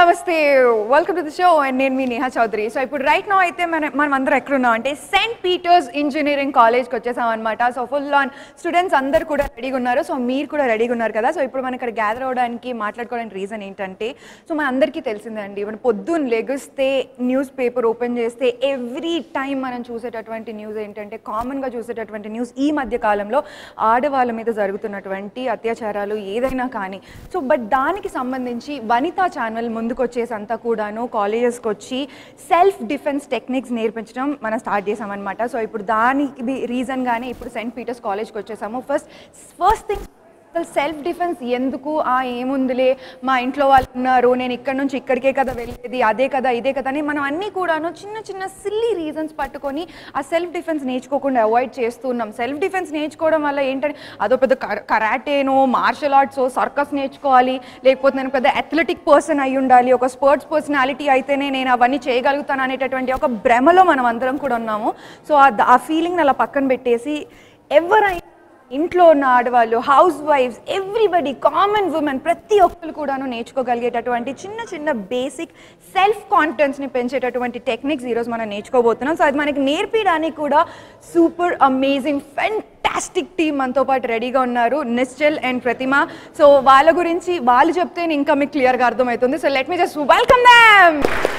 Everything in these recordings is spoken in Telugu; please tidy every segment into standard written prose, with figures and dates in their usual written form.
నమస్తే welcome to the show and నేను మీ నేహా చౌదరి. సో ఇప్పుడు రైట్ నౌ అయితే మనం అందరం ఎక్కడ ఉన్నాం అంటే సెయింట్ పీటర్స్ ఇంజనీరింగ్ కాలేజ్కి వచ్చేసాం అనమాట. సో ఫుల్ ఆన్ స్టూడెంట్స్ అందరు కూడా రెడీగా ఉన్నారు. సో మీరు కూడా రెడీగా ఉన్నారు కదా. సో ఇప్పుడు మనం ఇక్కడ గ్యాదర్ అవ్వడానికి మాట్లాడుకోవడానికి రీజన్ ఏంటంటే సో మన అందరికీ తెలిసిందే అండి, మనం పొద్దున్న లెగిస్తే న్యూస్ పేపర్ ఓపెన్ చేస్తే ఎవ్రీ టైం మనం చూసేటటువంటి న్యూస్ ఏంటంటే కామన్గా చూసేటటువంటి న్యూస్ ఈ మధ్య కాలంలో ఆడవాళ్ళ మీద జరుగుతున్నటువంటి అత్యాచారాలు ఏదైనా కానీ. సో బట్ దానికి సంబంధించి వనితా ఛానల్ ముందుకు వచ్చేసి అంతా కూడాను కాలేజెస్కి వచ్చి సెల్ఫ్ డిఫెన్స్ టెక్నిక్స్ నేర్పించడం మనం స్టార్ట్ చేసామన్నమాట. సో ఇప్పుడు దానికి రీజన్గానే ఇప్పుడు సెయింట్ పీటర్స్ కాలేజ్కి వచ్చేసాము. ఫస్ట్ థింగ్ సెల్ఫ్ డిఫెన్స్ ఎందుకు, ఏముందిలే మా ఇంట్లో వాళ్ళు ఉన్నారు, నేను ఇక్కడ నుంచి ఇక్కడికే కదా వెళ్ళేది, అదే కదా ఇదే కదా అని మనం అన్నీ కూడాను చిన్న చిన్న సిల్లీ రీజన్స్ పట్టుకొని ఆ సెల్ఫ్ డిఫెన్స్ నేర్చుకోకుండా అవాయిడ్ చేస్తున్నాం. సెల్ఫ్ డిఫెన్స్ నేర్చుకోవడం వల్ల ఏంటంటే అదో పెద్ద కరాటేనో మార్షల్ ఆర్ట్సో సర్కస్ నేర్చుకోవాలి, లేకపోతే నేను పెద్ద అథ్లెటిక్ పర్సన్ అయి ఉండాలి, ఒక స్పోర్ట్స్ పర్సనాలిటీ అయితేనే నేను అవన్నీ చేయగలుగుతాను అనేటటువంటి ఒక భ్రమలో మనం అందరం కూడా ఉన్నాము. సో ఆ ఫీలింగ్ని అలా పక్కన పెట్టేసి ఎవరైనా ఇంట్లో ఉన్న ఆడవాళ్ళు, house wives, everybody, common women ప్రతి ఒక్కరు కూడాను నేర్చుకోగలిగేటటువంటి చిన్న చిన్న బేసిక్ సెల్ఫ్ కాన్ఫిడెన్స్ని పెంచేటటువంటి టెక్నిక్స్ ఈరోజు మనం నేర్చుకోబోతున్నాం. సో అది మనకి నేర్పించడానికి కూడా సూపర్ అమేజింగ్ ఫెంటాస్టిక్ టీమ్ మనతో పాటు రెడీగా ఉన్నారు, నిశ్చల్ అండ్ ప్రతిమ. సో వాళ్ళ గురించి వాళ్ళు చెప్తే ఇంకా మీకు క్లియర్గా అర్థమవుతుంది. So let me just welcome them.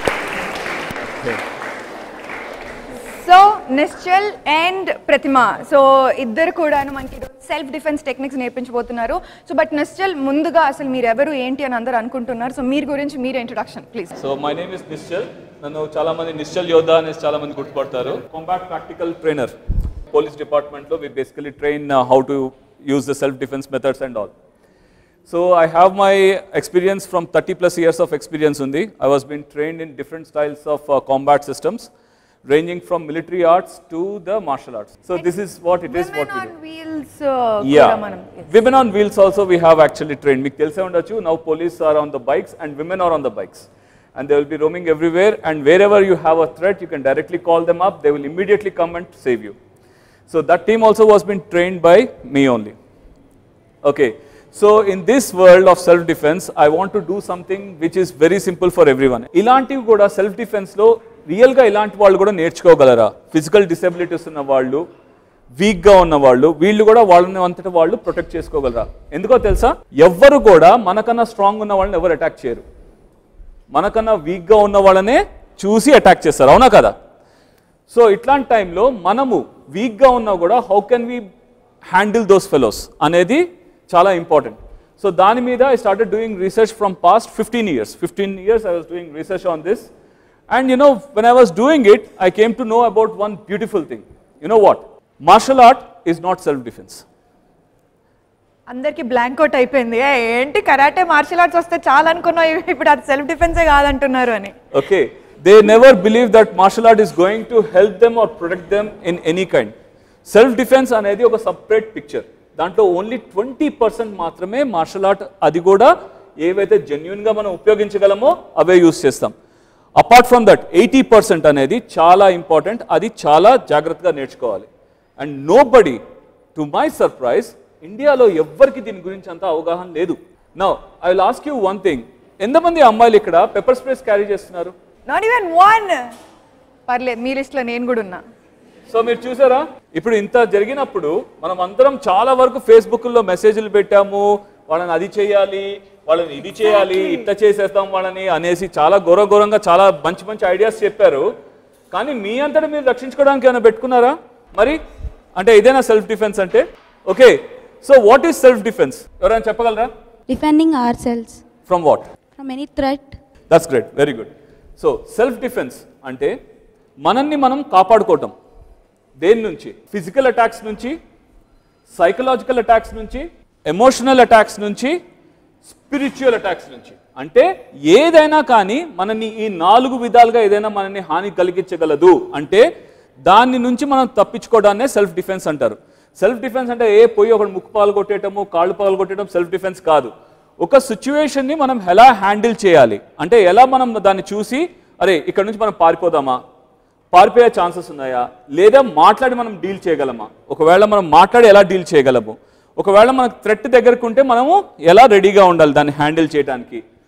So Nischal and Pratima, so ఇద్దరు కూడాను మనకి సెల్ఫ్ డిఫెన్స్ టెక్నిక్స్ నేర్పించబోతున్నారు. సో బట్ నిశ్చల్, ముందుగా అసలు మీరు ఎవరు ఏంటి అని అందరూ అనుకుంటున్నారు. సో మీరు గురించి మీరు introduction please. So my name is Nischal. నన్ను చాలా మంది నిశ్చల్ యోధా అనేసి చాలా మంది గుర్తుపడతారు. కాంబాట్ ప్రాక్టికల్ ట్రైనర్ పోలీస్ డిపార్ట్మెంట్లో we basically train how to use the self defence methods and all. So I have my experience from 30+ years of experience undi. I was been trained in different styles of combat systems, ranging from military arts to the martial arts. So this is what it is. What we do. Women on wheels. Yeah. Women on wheels also we have actually trained. Meeku telise undachu, now police are on the bikes and women are on the bikes. And they will be roaming everywhere, and wherever you have a threat, you can directly call them up. They will immediately come and save you. So that team also was been trained by me only. Okay. So in this world of self defense, I want to do something which is very simple for everyone. Ilantivi kuda self defense lo real గా ఇలాంటి వాళ్ళు కూడా నేర్చుకోగలరా? ఫిజికల్ డిసెబిలిటీస్ ఉన్న వాళ్ళు, వీక్ గా ఉన్న వాళ్ళు, వీళ్ళు కూడా వాళ్ళని అంతటా వాళ్ళు ప్రొటెక్ట్ చేసుకోగలరా? ఎందుకో తెలుసా, ఎవ్వరు కూడా మనకన్నా స్ట్రాంగ్ ఉన్న వాళ్ళని ఎవరు అటాక్ చేయరు, మనకన్నా వీక్ గా ఉన్న వాళ్ళనే చూసి అటాక్ చేస్తారు, అవునా కదా? సో ఇట్లాంటి టైంలో మనము వీక్ గా ఉన్నా కూడా how can we handle those fellows అనేది చాలా ఇంపార్టెంట్. సో దాని మీద I started doing research from past 15 years I was doing research on this. And you know, when I was doing it, I came to know about one beautiful thing. You know what? Martial art is not self-defense. అందరికి బ్లాంక్ అవుట్ అయిపోయింది, ఏంటి కరాటే మార్షల్ ఆర్ట్స్ వస్తే చాలా అనుకున్నా, ఇప్పుడు అది సెల్ఫ్ డిఫెన్సే కాదంటున్నారు అని. Okay, they never believe that martial art is going to help them or protect them in any kind. Self-defense అనేది ఒక separate picture. దాంట్లో ఓన్లీ 20% మాత్రమే మార్షల్ ఆర్ట్, అది కూడా ఏవైతే జెన్యూన్గా మనం ఉపయోగించగలమో అవే యూస్ చేస్తాం. అపార్ట్ ఫ్రమ్ దట్ 80% అనేది చాలా ఇంపార్టెంట్, అది చాలా జాగ్రత్తగా నేర్చుకోవాలి. And nobody, to my surprise, ఇండియాలో ఎవ్వరికి దీని గురించి అంత అవగాహన లేదు. Now I will ask you one thing, ఎంతమంది అమ్మాయిలు ఇక్కడ పెప్పర్ స్ప్రేస్ క్యారీ చేస్తున్నారు? Not even one. పర్లేదు, మీ లిస్ట్లో నేను కూడా ఉన్నా. సో మీరు చూసారా, ఇప్పుడు ఇంత జరిగినప్పుడు మనం అందరం చాలా వరకు ఫేస్బుక్లో మెసేజ్లు పెట్టాము, వాళ్ళని అది చేయాలి, వాళ్ళని ఇది చేయాలి, ఇట్లా చేసేస్తాం వాళ్ళని అనేసి చాలా ఘోరంగా చాలా మంచి ఐడియాస్ చెప్పారు. కానీ మీ అంతటా మీరు రక్షించుకోవడానికి ఏమైనా పెట్టుకున్నారా మరి? అంటే ఇదేనా సెల్ఫ్ డిఫెన్స్ అంటే? Okay, so what is self defence? ఎవరైనా చెప్పగలరా? Defending ourselves. From what? From any threat. That's great, very good. So self defence అంటే మనల్ని మనం కాపాడుకోవటం. దేని నుంచి? ఫిజికల్ అటాక్స్ నుంచి, సైకలాజికల్ అటాక్స్ నుంచి, ఎమోషనల్ అటాక్స్ నుంచి, స్పిరిచువల్ అటాక్స్ నుంచి. అంటే ఏదైనా కానీ మనని ఈ 4 విధాలుగా ఏదైనా మనని హాని కలిగించగలదు అంటే దాని నుంచి మనం తప్పించుకోవడాన్నే సెల్ఫ్ డిఫెన్స్ అంటారు. సెల్ఫ్ డిఫెన్స్ అంటే పోయి ఒకటి ముక్కు పాలు కొట్టేయటము, కాళ్ళు పాలు కొట్టేయడం సెల్ఫ్ డిఫెన్స్ కాదు. ఒక సిచ్యువేషన్ని మనం ఎలా హ్యాండిల్ చేయాలి అంటే, ఎలా మనం దాన్ని చూసి అరే ఇక్కడ నుంచి మనం పారిపోదామా, పారిపోయే ఛాన్సెస్ ఉన్నాయా, లేదా మాట్లాడి మనం డీల్ చేయగలమా, ఒకవేళ మనం మాట్లాడి ఎలా డీల్ చేయగలము, ఒకవేళ మనకు థ్రెట్ దగ్గరకు ఉంటే మనము ఎలా రెడీగా ఉండాలి దాన్ని హ్యాండిల్ చేయడానికి.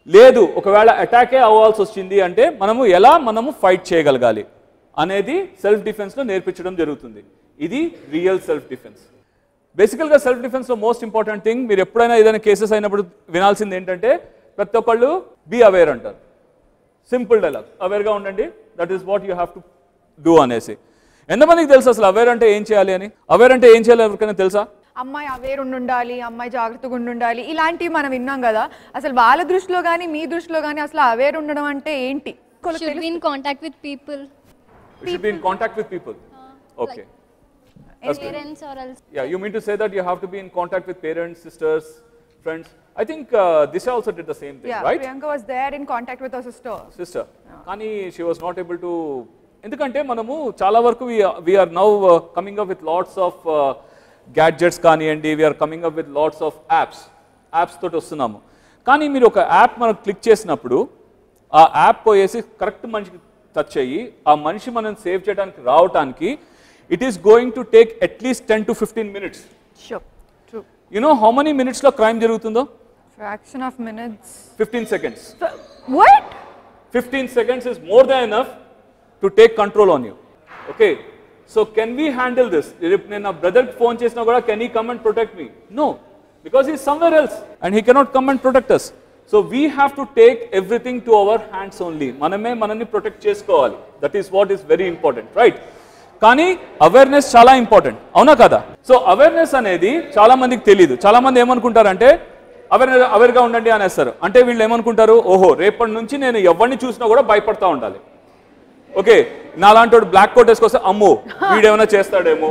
లేదు ఒకవేళ అటాకే అవ్వాల్సి వచ్చింది అంటే మనము ఫైట్ చేయగలగాలి అనేది సెల్ఫ్ డిఫెన్స్లో నేర్పించడం జరుగుతుంది. ఇది రియల్ సెల్ఫ్ డిఫెన్స్. బేసికల్గా సెల్ఫ్ డిఫెన్స్లో మోస్ట్ ఇంపార్టెంట్ థింగ్, మీరు ఎప్పుడైనా ఏదైనా కేసెస్ అయినప్పుడు వినాల్సింది ఏంటంటే ప్రతి ఒక్కళ్ళు బీ అవేర్ అంటారు. సింపుల్ డైలాగ్, అవేర్గా ఉండండి, that is what you have to do అనేసి. ఎంతమందికి తెలుసు అసలు అవేర్ అంటే ఏం చేయాలి అని? అవేర్ అంటే ఏం చేయాలి ఎవరికైనా తెలుసా? అమ్మాయి అవేర్ ఉండాలి, అమ్మాయి జాగ్రత్తగా ఉండాలి, ఇలాంటివి మనం విన్నాం కదా. అసలు వాళ్ళ దృష్టిలో కానీ మీ దృష్టిలో కానీ అసలు అవేర్ ఉండడం అంటే ఏంటి? Should be in contact with people. Should be in contact with people. Okay. Like parents or else. Yeah, you mean to say that you have to be in contact with parents, sisters, friends? I think Disha also did the same thing, right? Priyanka was there in contact with her sister. Kani she was not able to. ఎందుకంటే మనము చాలా వరకు we are now coming up with lots of gadgets కానివ్వండి, we are coming up with lots of apps తోటి వస్తున్నాము. కానీ మీరు ఒక యాప్ మనం క్లిక్ చేసినప్పుడు ఆ యాప్ పోయేసి కరెక్ట్ మనిషికి టచ్ అయ్యి ఆ మనిషి మనం సేవ్ చేయడానికి రావడానికి it is going to take at least 10 to 15 minutes. Sure, true. You know how many minutes లో crime జరుగుతుందో? Fraction of minutes. 15 seconds. What? 15 seconds is more than enough to take control on you. Okay. So can we handle this? If my brother phone chesina kuda, can he come and protect me? No, because he is somewhere else and he cannot come and protect us. So we have to take everything to our hands only. Maname manani protect chesukovali. That is what is very important, right? కానీ అవేర్నెస్ చాలా ఇంపార్టెంట్, అవునా కదా? సో అవేర్నెస్ అనేది చాలా మందికి తెలియదు. చాలా మంది ఏమనుకుంటారంటే అవేర్గా ఉండండి అనేస్తారు. అంటే వీళ్ళు ఏమనుకుంటారు, ఓహో రేపటి నుంచి నేను ఎవరిని చూసినా కూడా భయపడతా ఉండాలి. ఓకే, నాలాంటి బ్లాక్ కోట్ వేసుకొస్తే అమ్మో వీడేమైనా చేస్తాడేమో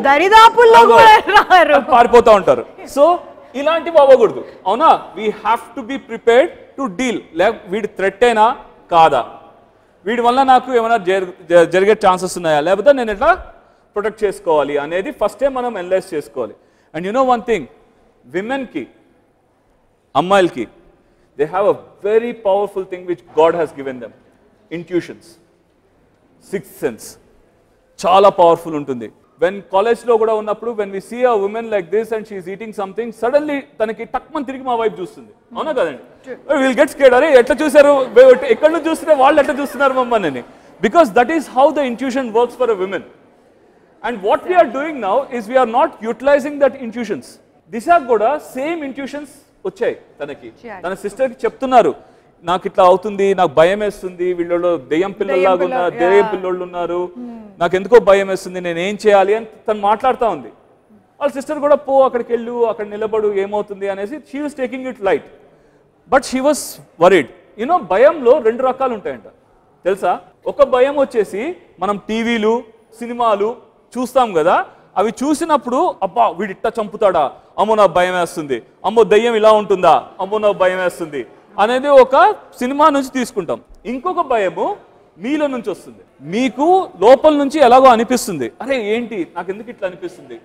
పారిపోతా ఉంటారు. సో ఇలాంటివి అవ్వకూడదు, అవునా? We have to be prepared to deal. వీడి థ్రెట్ అయినా కాదా, వీడి వల్ల నాకు ఏమైనా జరిగే ఛాన్సెస్ ఉన్నాయా, లేకపోతే నేను ఎట్లా ప్రొటెక్ట్ చేసుకోవాలి అనేది ఫస్టే మనం అనలైజ్ చేసుకోవాలి. And you know one thing, విమెన్కి, అమ్మాయిలకి, they have a very powerful thing which God has given them, intuitions, sixth sense. చాలా పవర్ఫుల్ ఉంటుంది. వెన్ కాలేజ్లో కూడా ఉన్నప్పుడు when we see a woman like this and she is eating something, suddenly తనకి టక్మని తిరిగి మా వైపు చూస్తుంది, అవునా కదండి? విల్ గెట్ స్కేర్డ్, అరే ఎట్లా చూసారు, ఎక్కడ నుంచి చూస్తే వాళ్ళు ఎట్లా చూస్తున్నారు మమ్మల్ని, because that is how the intuition works for a women. And what we're doing now is we're not utilising that intuitions. దిశాకు కూడా సేమ్ ఇంట్యూషన్స్ వచ్చాయి తనకి. తన సిస్టర్కి చెప్తున్నారు, నాకు ఇట్లా అవుతుంది, నాకు భయం వేస్తుంది, వీళ్ళు దెయ్యం పిల్లల్లాగా ఉన్నారు, దెయ్యం పిల్లోళ్ళు ఉన్నారు, నాకు ఎందుకో భయం వేస్తుంది, నేను ఏం చేయాలి అని తను మాట్లాడుతూ ఉంది. వాళ్ళ సిస్టర్ కూడా పో అక్కడికి వెళ్ళు, అక్కడ నిలబడు, ఏమవుతుంది అనేసి she was taking it light. But she was worried. You know భయంలో రెండు రకాలు ఉంటాయంట తెలుసా? ఒక భయం వచ్చేసి మనం టీవీలు, సినిమాలు చూస్తాం కదా, అవి చూసినప్పుడు అబ్బా వీడు ఇట్లా చంపుతాడా, అమ్మో నాకు భయం వేస్తుంది, అమ్మో దయ్యం ఇలా ఉంటుందా, అమ్మో నాకు భయం వేస్తుంది అనేది ఒక సినిమా నుంచి తీసుకుంటాం. ఇంకొక భయము మీలో నుంచి వస్తుంది, మీకు లోపల నుంచి ఎలాగో అనిపిస్తుంది, అరే ఏంటి నాకు ఎందుకు ఇట్లా అనిపిస్తుంది,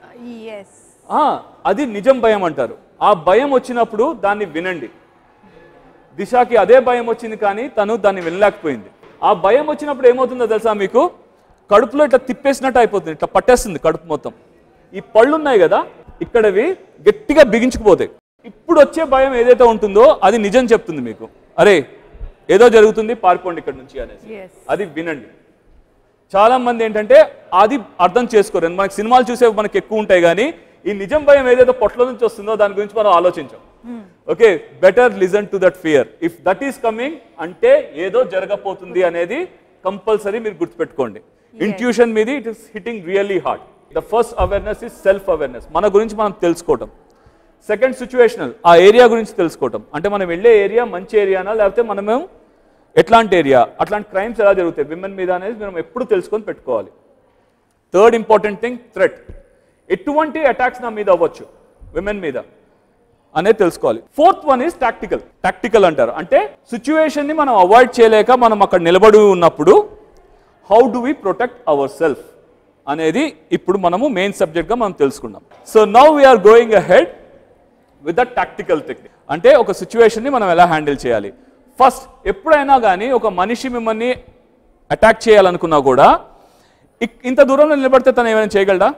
అది నిజం భయం అంటారు. ఆ భయం వచ్చినప్పుడు దాన్ని వినండి. దిశాకి అదే భయం వచ్చింది కానీ తను దాన్ని వినలేకపోయింది. ఆ భయం వచ్చినప్పుడు ఏమవుతుందో తెలుసా మీకు? కడుపులో ఇట్లా తిప్పేసినట్టు అయిపోతుంది, ఇట్లా పట్టేస్తుంది కడుపు మొత్తం. ఈ పళ్ళు ఉన్నాయి కదా ఇక్కడవి గట్టిగా బిగించుకుపోతాయి. ఇప్పుడు వచ్చే భయం ఏదైతే ఉంటుందో అది నిజం చెప్తుంది మీకు, అరే ఏదో జరుగుతుంది పారిపోండి ఇక్కడ నుంచి అనేసి. అది వినండి. చాలా మంది ఏంటంటే అది అర్థం చేసుకోరు. మనకి సినిమాలు చూసే మనకి ఎక్కువ ఉంటాయి కానీ ఈ నిజం భయం ఏదైతే పొట్టలో నుంచి వస్తుందో దాని గురించి మనం ఆలోచించాం. Okay, better listen to that fear. If that is coming అంటే ఏదో జరగబోతుంది అనేది కంపల్సరీ మీరు గుర్తుపెట్టుకోండి. ఇంట్యూషన్ మీది it is hitting really hard. The first awareness is self awareness, మన గురించి మనం తెలుసుకోవటం. సెకండ్ సిచ్యువేషనల్, ఆ ఏరియా గురించి తెలుసుకోవటం. అంటే మనం వెళ్ళే ఏరియా మంచి ఏరియానా లేకపోతే మనము ఎట్లాంటి ఏరియా, అట్లాంటి క్రైమ్స్ ఎలా జరుగుతాయి విమెన్ మీద అనేది మనం ఎప్పుడు తెలుసుకొని పెట్టుకోవాలి. Third important thing, threat. ఎటువంటి అటాక్స్ నా మీద అవ్వచ్చు విమెన్ మీద అనేది తెలుసుకోవాలి. Fourth one is tactical. Tactical అంటారు అంటే సిచ్యువేషన్ని మనం అవాయిడ్ చేయలేక మనం అక్కడ నిలబడి ఉన్నప్పుడు how do we protect our self అనేది ఇప్పుడు మనము మెయిన్ సబ్జెక్ట్గా మనం తెలుసుకున్నాం. So now we're going ahead with the tactical technique. అంటే ఒక సిచ్యువేషన్ని మనం ఎలా హ్యాండిల్ చేయాలి. ఫస్ట్ ఎప్పుడైనా కానీ ఒక మనిషి మిమ్మల్ని అటాక్ చేయాలనుకున్నా కూడా ఇంత దూరంలో నిలబడితే తను ఏమైనా చేయగలడా?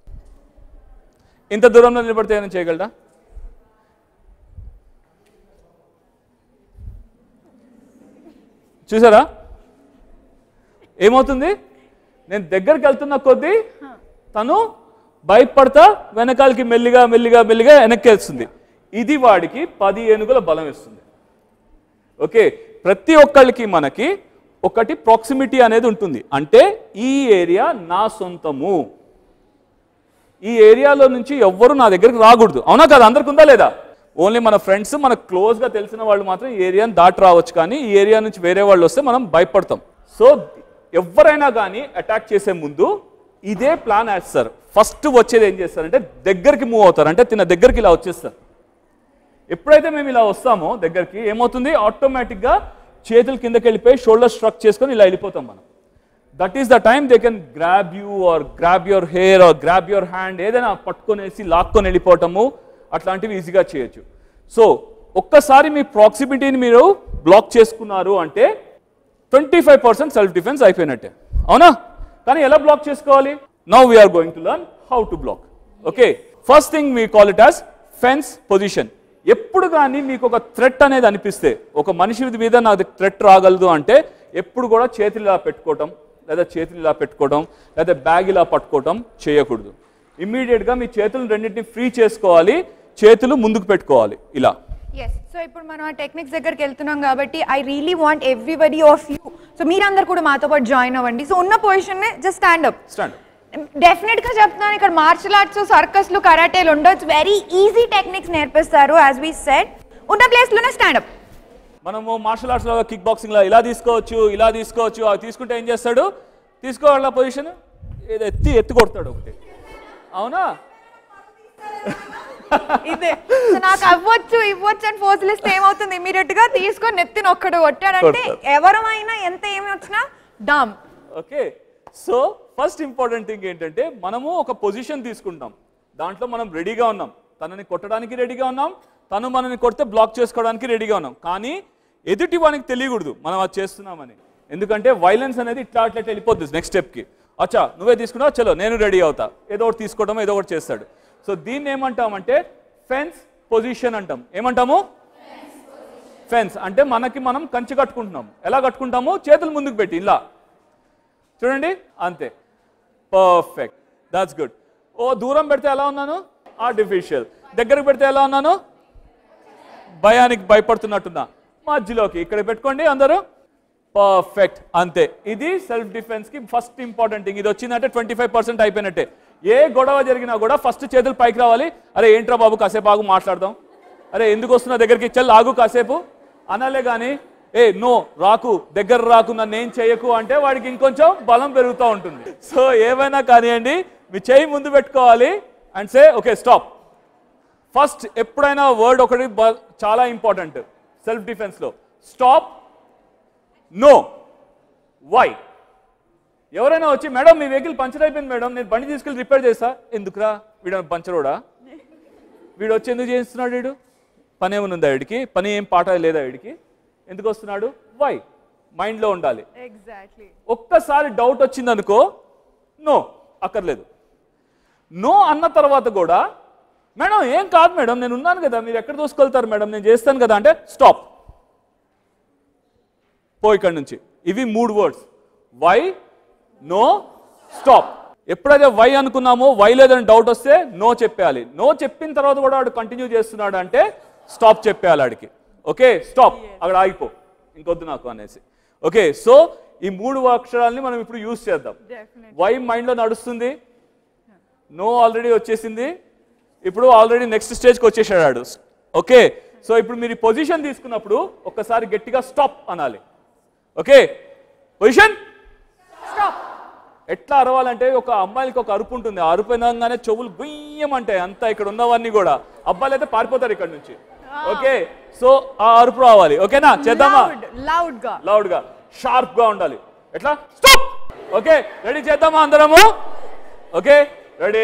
ఇంత దూరంలో నిలబడితే ఏమైనా చేయగలడా? చూసారా ఏమవుతుంది? నేను దగ్గరికి వెళ్తున్న కొద్దీ తను భయపడతా వెనకాలకి మెల్లిగా మెల్లిగా మెల్లిగా వెనక్కి వెళ్తుంది. ఇది వాడికి 10 ఏనుగుల బలం ఇస్తుంది. ఓకే, ప్రతి ఒక్కళ్ళకి మనకి ఒకటి ప్రాక్సిమిటీ అనేది ఉంటుంది. అంటే ఈ ఏరియా నా సొంతము, ఈ ఏరియాలో నుంచి ఎవ్వరు నా దగ్గరికి రాకూడదు. అవునా కదా? అందరికి ఉందా లేదా? ఓన్లీ మన ఫ్రెండ్స్, మనకు క్లోజ్గా తెలిసిన వాళ్ళు మాత్రం ఈ ఏరియాని దాటి రావచ్చు, కానీ ఈ ఏరియా నుంచి వేరే వాళ్ళు వస్తే మనం భయపడతాం. సో ఎవరైనా కానీ అటాక్ చేసే ముందు ఇదే ప్లాన్ వేస్తారు. ఫస్ట్ వచ్చేది ఏం చేస్తారంటే దగ్గరికి మూవ్ అవుతారు, అంటే తిన దగ్గరికి ఇలా వచ్చేస్తారు. ఎప్పుడైతే మేము ఇలా వస్తామో దగ్గరికి ఏమవుతుంది? ఆటోమేటిక్గా చేతులు కిందకి వెళ్ళిపోయి షోల్డర్ స్ట్రక్ చేసుకొని ఇలా వెళ్ళిపోతాం మనం. That is the time they can grab you or grab your hair or grab your hand, ఏదైనా పట్టుకొనేసి లాక్కొని వెళ్ళిపోవటము, అట్లాంటివి ఈజీగా చేయొచ్చు. సో ఒక్కసారి మీ ప్రాక్సిమిటీని మీరు బ్లాక్ చేసుకున్నారు అంటే 25% సెల్ఫ్ డిఫెన్స్ అయిపోయినట్టే. అవునా? కానీ ఎలా బ్లాక్ చేసుకోవాలి? Now we're going to learn how to block. Okay, first thing we call it as fence position. ఎప్పుడు కానీ మీకు ఒక థ్రెట్ అనేది అనిపిస్తే, ఒక మనిషి మీద నాకు థ్రెట్ రాగలదు అంటే ఎప్పుడు కూడా చేతులు ఇలా పెట్టుకోవటం, లేదా చేతులు ఇలా పెట్టుకోవడం, లేదా బ్యాగ్ ఇలా పట్టుకోవటం చేయకూడదు. ఇమ్మీడియట్గా మీ చేతులు రెండింటిని ఫ్రీ చేసుకోవాలి, చేతులు ముందుకు పెట్టుకోవాలి ఇలా. ఎస్, సో ఇప్పుడు మనం ఆ టెక్నిక్స్ దగ్గరికి వెళ్తున్నాం కాబట్టి I really want everybody of you, so మీరందరూ కూడా మాతో పాటు జాయిన్ అవ్వండి. సో ఉన్న position just stand up. Definite గా చెప్తున్నాను, ఇక్కడ మార్షల్ ఆర్ట్స్, సర్కస్లు, కరాటేలు ఉండొచ్చు, వెరీ ఈజీ టెక్నిక్స్ నేర్పిస్తారు. యాజ్ వి సెడ్, ఉన్న ప్లేస్ లోనే స్టాండ్ అప్. మనము మార్షల్ ఆర్ట్స్ లో కిక్ బాక్సింగ్ లో ఇలా తీసుకోవచ్చు, ఇలా తీసుకోవచ్చు. అవి తీసుకుంటే ఏం చేస్తాడు? తీసుకోవాల పొజిషన్ ఏదో ఎత్తి కొడతాడు ఒకటి. అవునా? ఇదే నాకు అవ్వచ్చు ఇవ్వచ్చు అని ఫోర్స్లు ఇస్తే ఏమవుతుంది? ఇమీడియట్ గా తీసుకొని నెత్తిని ఒక్కడు కొట్టాడంటే ఎవరమైనా ఎంత ఏమి వచ్చినా డామ్. Okay, so first important thing ఏంటంటే మనము ఒక పొజిషన్ తీసుకుంటాం, దాంట్లో మనం రెడీగా ఉన్నాం, తనని కొట్టడానికి రెడీగా ఉన్నాం, తను మనని కొడితే బ్లాక్ చేసుకోవడానికి రెడీగా ఉన్నాం. కానీ ఎదుటి వానికి తెలియకూడదు మనం అది చేస్తున్నామని. ఎందుకంటే వైలెన్స్ అనేది ఇట్లా అట్లా వెళ్ళిపోద్ది నెక్స్ట్ స్టెప్కి. అచ్చా నువ్వే తీసుకున్నావు, చలో నేను రెడీ అవుతా, ఏదో ఒకటి తీసుకోవడం, ఏదో ఒకటి చేస్తాడు. సో దీన్ని ఏమంటామంటే ఫెన్స్ పొజిషన్ అంటాం. ఏమంటాము? ఫెన్స్ అంటే మనకి మనం కంచి కట్టుకుంటున్నాం. ఎలా కట్టుకుంటాము? చేతులు ముందుకు పెట్టి ఇలా చూడండి, అంతే. Perfect, that's good. ఓ దూరం పెడితే ఎలా ఉన్నాను? ఆర్టిఫిషియల్. దగ్గరకు పెడితే ఎలా ఉన్నాను? భయానికి భయపడుతున్నట్టున్నా. మధ్యలోకి ఇక్కడ పెట్టుకోండి అందరూ. పర్ఫెక్ట్, అంతే. ఇది సెల్ఫ్ డిఫెన్స్ కి ఫస్ట్ ఇంపార్టెంట్ థింగ్. ఇది వచ్చిందంటే 25% అయిపోయినట్టే. ఏ గొడవ జరిగినా కూడా ఫస్ట్ చేతులు పైకి రావాలి. అరే ఏంట్రా బాబు కాసేపు ఆగు మాట్లాడదాం, అరే ఎందుకు వస్తున్నా దగ్గరికి, చెల్లి ఆగు కాసేపు అనాలే. కానీ ఏ నో రాకు, దగ్గర రాకు, నన్ను ఏం చేయకు అంటే వాడికి ఇంకొంచెం బలం పెరుగుతూ ఉంటుంది. సో ఏమైనా కానివ్వండి, మీ చేయి ముందు పెట్టుకోవాలి and say okay stop. First ఎప్పుడైనా వర్డ్ ఒకటి చాలా ఇంపార్టెంట్ సెల్ఫ్ డిఫెన్స్లో. Stop, no, why. ఎవరైనా వచ్చి మేడం మీ వెహికల్ పంచర్ అయిపోయింది మేడం, నేను బండి తీసుకెళ్ళి రిపేర్ చేస్తా. ఎందుకురా, వీడు పంచరోడా, వీడు వచ్చి ఎందుకు చేస్తున్నాడు, వీడు పని ఏమనుందా వీడికి, పని ఏం పాట లేదా వీడికి, ఎందుకు వస్తున్నాడు, వై మైండ్లో ఉండాలి. ఎగ్జాక్ట్లీ. ఒక్కసారి డౌట్ వచ్చింది అనుకో, నో అక్కర్లేదు. నో అన్న తర్వాత కూడా మేడం ఏం కాదు మేడం నేను ఉన్నాను కదా, మీరు ఎక్కడ దూసుకెళ్తారు మేడం, నేను చేస్తాను కదా అంటే స్టాప్, పో ఇక్కడి నుంచి. ఇవి 3 వర్డ్స్, వై, నో, స్టాప్. ఎప్పుడైతే వై అనుకున్నామో, వై లేదని డౌట్ వస్తే నో చెప్పేయాలి. నో చెప్పిన తర్వాత కూడా వాడు కంటిన్యూ చేస్తున్నాడు అంటే స్టాప్ చెప్పేయాలి వాడికి. ఓకే స్టాప్, అక్కడ ఆగిపో, ఇంకొద్దు నాకు అనేసి. ఓకే, సో ఈ 3 అక్షరాలని మనం ఇప్పుడు యూజ్ చేద్దాం. వై మైండ్లో నడుస్తుంది, నో ఆల్రెడీ వచ్చేసింది, ఇప్పుడు ఆల్రెడీ నెక్స్ట్ స్టేజ్కి వచ్చేసాడు. ఓకే, సో ఇప్పుడు మీరు పొజిషన్ తీసుకున్నప్పుడు ఒక్కసారి గట్టిగా స్టాప్ అనాలి. Okay, position stop. ఎట్లా అరవాలంటే ఒక అమ్మాయిలకి ఒక అరుపు ఉంటుంది, ఆ అరుపు అనగానే చెవులు గుయ్యమంటాయి అంతా, ఇక్కడ ఉన్నవన్నీ కూడా. అబ్బాయిలు అయితే పారిపోతారు ఇక్కడ నుంచి. ఓకే, సో ఆ అరుపు రావాలి. ఓకేనా, చేద్దామా? లౌడ్ గా షార్ప్ గా ఉండాలి. ఎట్లా? స్టాప్. ఓకే, రెడీ, చేద్దామా అందరము? Okay ready.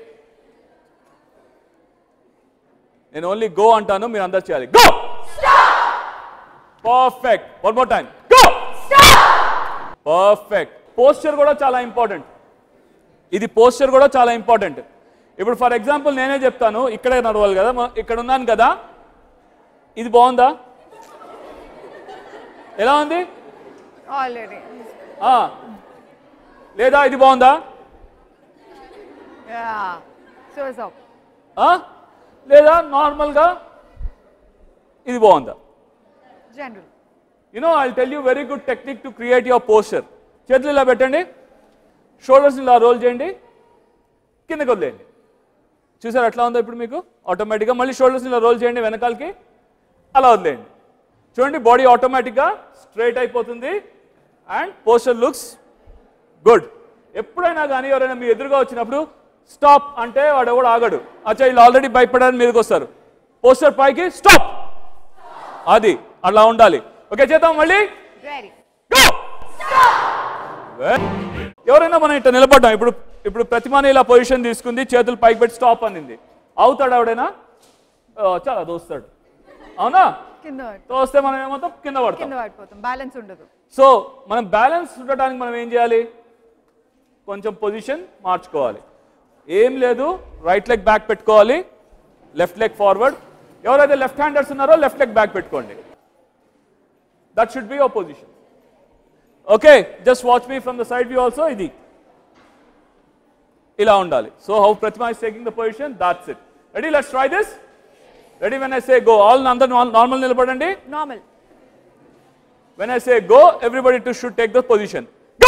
నేను ఓన్లీ గో అంటాను, మీరు అందరు చేయాలి. Go. Perfect. One more time. Go. Perfect. Posture కూడా చాలా ఇంపార్టెంట్. ఇది పోస్చర్ కూడా చాలా ఇంపార్టెంట్. ఇప్పుడు ఫర్ ఎగ్జాంపుల్ నేనే చెప్తాను, ఇక్కడే నడవాలి కదా, ఇక్కడ ఉన్నాను కదా, ఇది బాగుందా? ఎలా ఉంది? ఆల్రెడీ లేదా ఇది బాగుందా? సో లేదా నార్మల్గా ఇది బాగుందా? General. I'll tell you very good technique to create your posture. చేతులు ఇలా పెట్టండి, షోల్డర్స్ ఇలా రోల్ చేయండి, కిందకి వదిలేయండి. చూసారు ఎట్లా ఉందో ఇప్పుడు మీకు ఆటోమేటిక్గా? మళ్ళీ షోల్డర్స్ ఇలా రోల్ చేయండి వెనకాలకి, అలా వదిలేయండి. చూడండి బాడీ ఆటోమేటిక్గా స్ట్రైట్ అయిపోతుంది అండ్ పోస్చర్ లుక్స్ గుడ్. ఎప్పుడైనా కానీ ఎవరైనా మీ ఎదురుగా వచ్చినప్పుడు స్టాప్ అంటే వాడు ఎవడు ఆగడు. అచ్చా వీళ్ళు ఆల్రెడీ భయపడడానికి మీదకి వస్తారు. పోస్చర్ పైకి స్టాప్, అది అలా ఉండాలి. ఓకే చేద్దాం మళ్ళీ. ఎవరైనా మనం ఇట్లా నిలబడ్డాం, ఇప్పుడు ప్రతిమాని ఇలా పొజిషన్ తీసుకుంది, చేతులు పైకి పెట్టి స్టాప్ అనింది, అవుతాడు ఎవడైనా? చాలా దోస్తాడు, అవునా? తోస్తే మనం ఏమవుతాం? కింద పడతాం, బ్యాలెన్స్ ఉండదు. సో మనం బ్యాలెన్స్ ఉండటానికి మనం ఏం చేయాలి? కొంచెం పొజిషన్ మార్చుకోవాలి. ఏం లేదు, రైట్ లెగ్ బ్యాక్ పెట్టుకోవాలి, లెఫ్ట్ లెగ్ ఫార్వర్డ్. ఎవరైతే లెఫ్ట్ హ్యాండర్స్ ఉన్నారో లెఫ్ట్ లెగ్ బ్యాక్ పెట్టుకోండి. That should be your position. Okay, just watch me from the side view also. ఇది ఇలా ఉండాలి. So how Pratima is taking the position, that's it. Ready? Let's try this. Ready? When I say go, all అందరూ నార్మల్ నిలబడండి. Normal. When I say go, everybody should take the position. Go!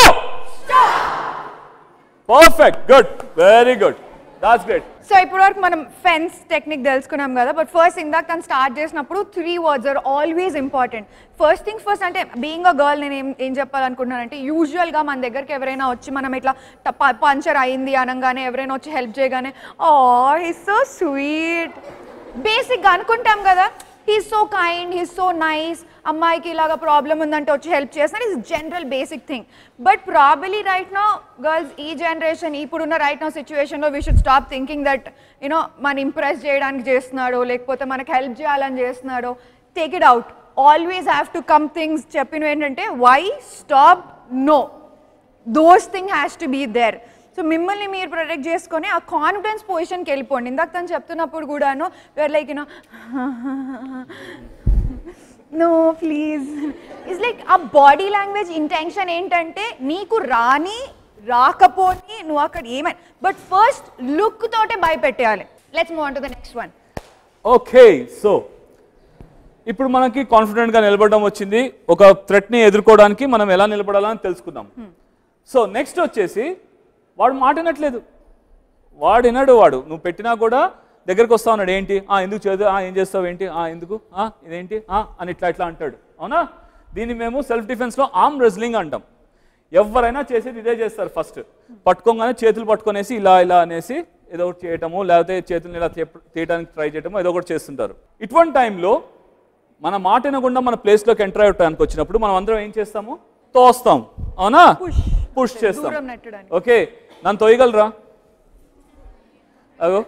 Perfect. Good. Very good. That's great. So ఇప్పుడు వరకు మనం ఫెన్స్ టెక్నిక్ తెలుసుకున్నాం కదా, బట్ ఫస్ట్ ఇందాక తను స్టార్ట్ చేసినప్పుడు 3 words are always important. First things first, అంటే బీయింగ్ అ గర్ల్ నేను ఏం చెప్పాలనుకుంటున్నానంటే, యూజువల్గా మన దగ్గరికి ఎవరైనా వచ్చి మనం ఇట్లా పంచర్ అయింది అనగానే, ఎవరైనా వచ్చి హెల్ప్ చేయగానే, ఓ హీస్ సో స్వీట్ బేసిక్గా అనుకుంటాం కదా, he's so kind, he's so nice, అమ్మాయికి ఇలాగా ప్రాబ్లం ఉందంటే వచ్చి హెల్ప్ చేస్తున్నారు, is general basic thing. But probably right now girls, ఈ జనరేషన్ ఇప్పుడున్న రైట్ నౌ సిచ్యువేషన్లో we should stop thinking that మన ఇంప్రెస్ చేయడానికి చేస్తున్నాడో లేకపోతే మనకు హెల్ప్ చేయాలని చేస్తున్నాడో. Take it out. Always have to come things చెప్పినవి ఏంటంటే, why, stop, no, those thing has to be there. So మిమ్మల్ని మీరు ప్రొటెక్ట్ చేసుకొని ఆ కాన్ఫిడెన్స్ పొజిషన్కి వెళ్ళిపోండి. ఇందాక తను చెప్తున్నప్పుడు కూడాను where like no please, it's like ఆ బాడీ లాంగ్వేజ్ ఇంటెన్షన్ ఏంటంటే, నీకు రాకపోని నువ్వు అక్కడ ఏమైనా, బట్ ఫస్ట్ లుక్ తోటే భయపెట్టేయాలి. Let's move on to the next one. Okay, so ఇప్పుడు మనకి కాన్ఫిడెంట్గా నిలబడడం వచ్చింది. ఒక థ్రెట్ని ఎదుర్కోవడానికి మనం ఎలా నిలబడాలని తెలుసుకుందాం. సో నెక్స్ట్ వచ్చేసి, వాడు మాట వినట్లేదు, వాడు వినడు. వాడు నువ్వు పెట్టినా కూడా దగ్గరికి వస్తా ఉన్నాడు. ఏంటి? ఎందుకు చేయదు? ఏం చేస్తావు? ఏంటి? ఎందుకు? ఇదేంటి? అని ఇట్లా అంటాడు, అవునా? దీన్ని మేము సెల్ఫ్ డిఫెన్స్లో ఆర్మ్ రెజ్లింగ్ అంటాం. ఎవరైనా చేసేది ఇదే చేస్తారు. ఫస్ట్ పట్టుకోగానే చేతులు పట్టుకొనేసి ఇలా అనేసి ఏదో ఒకటి చేయటము, లేకపోతే చేతులను ఇలా తీయడానికి ట్రై చేయటము, ఏదో ఒకటి చేస్తుంటారు. ఇటువంటి టైంలో మన మాట వినకుండా మన ప్లేస్లోకి ఎంటర్ అయ్యడానికి వచ్చినప్పుడు మనం అందరం ఏం చేస్తాము? తోస్తాం, అవునా? పుష్ చేస్తాం. ఓకే, నన్ను తోయగలరా? అగో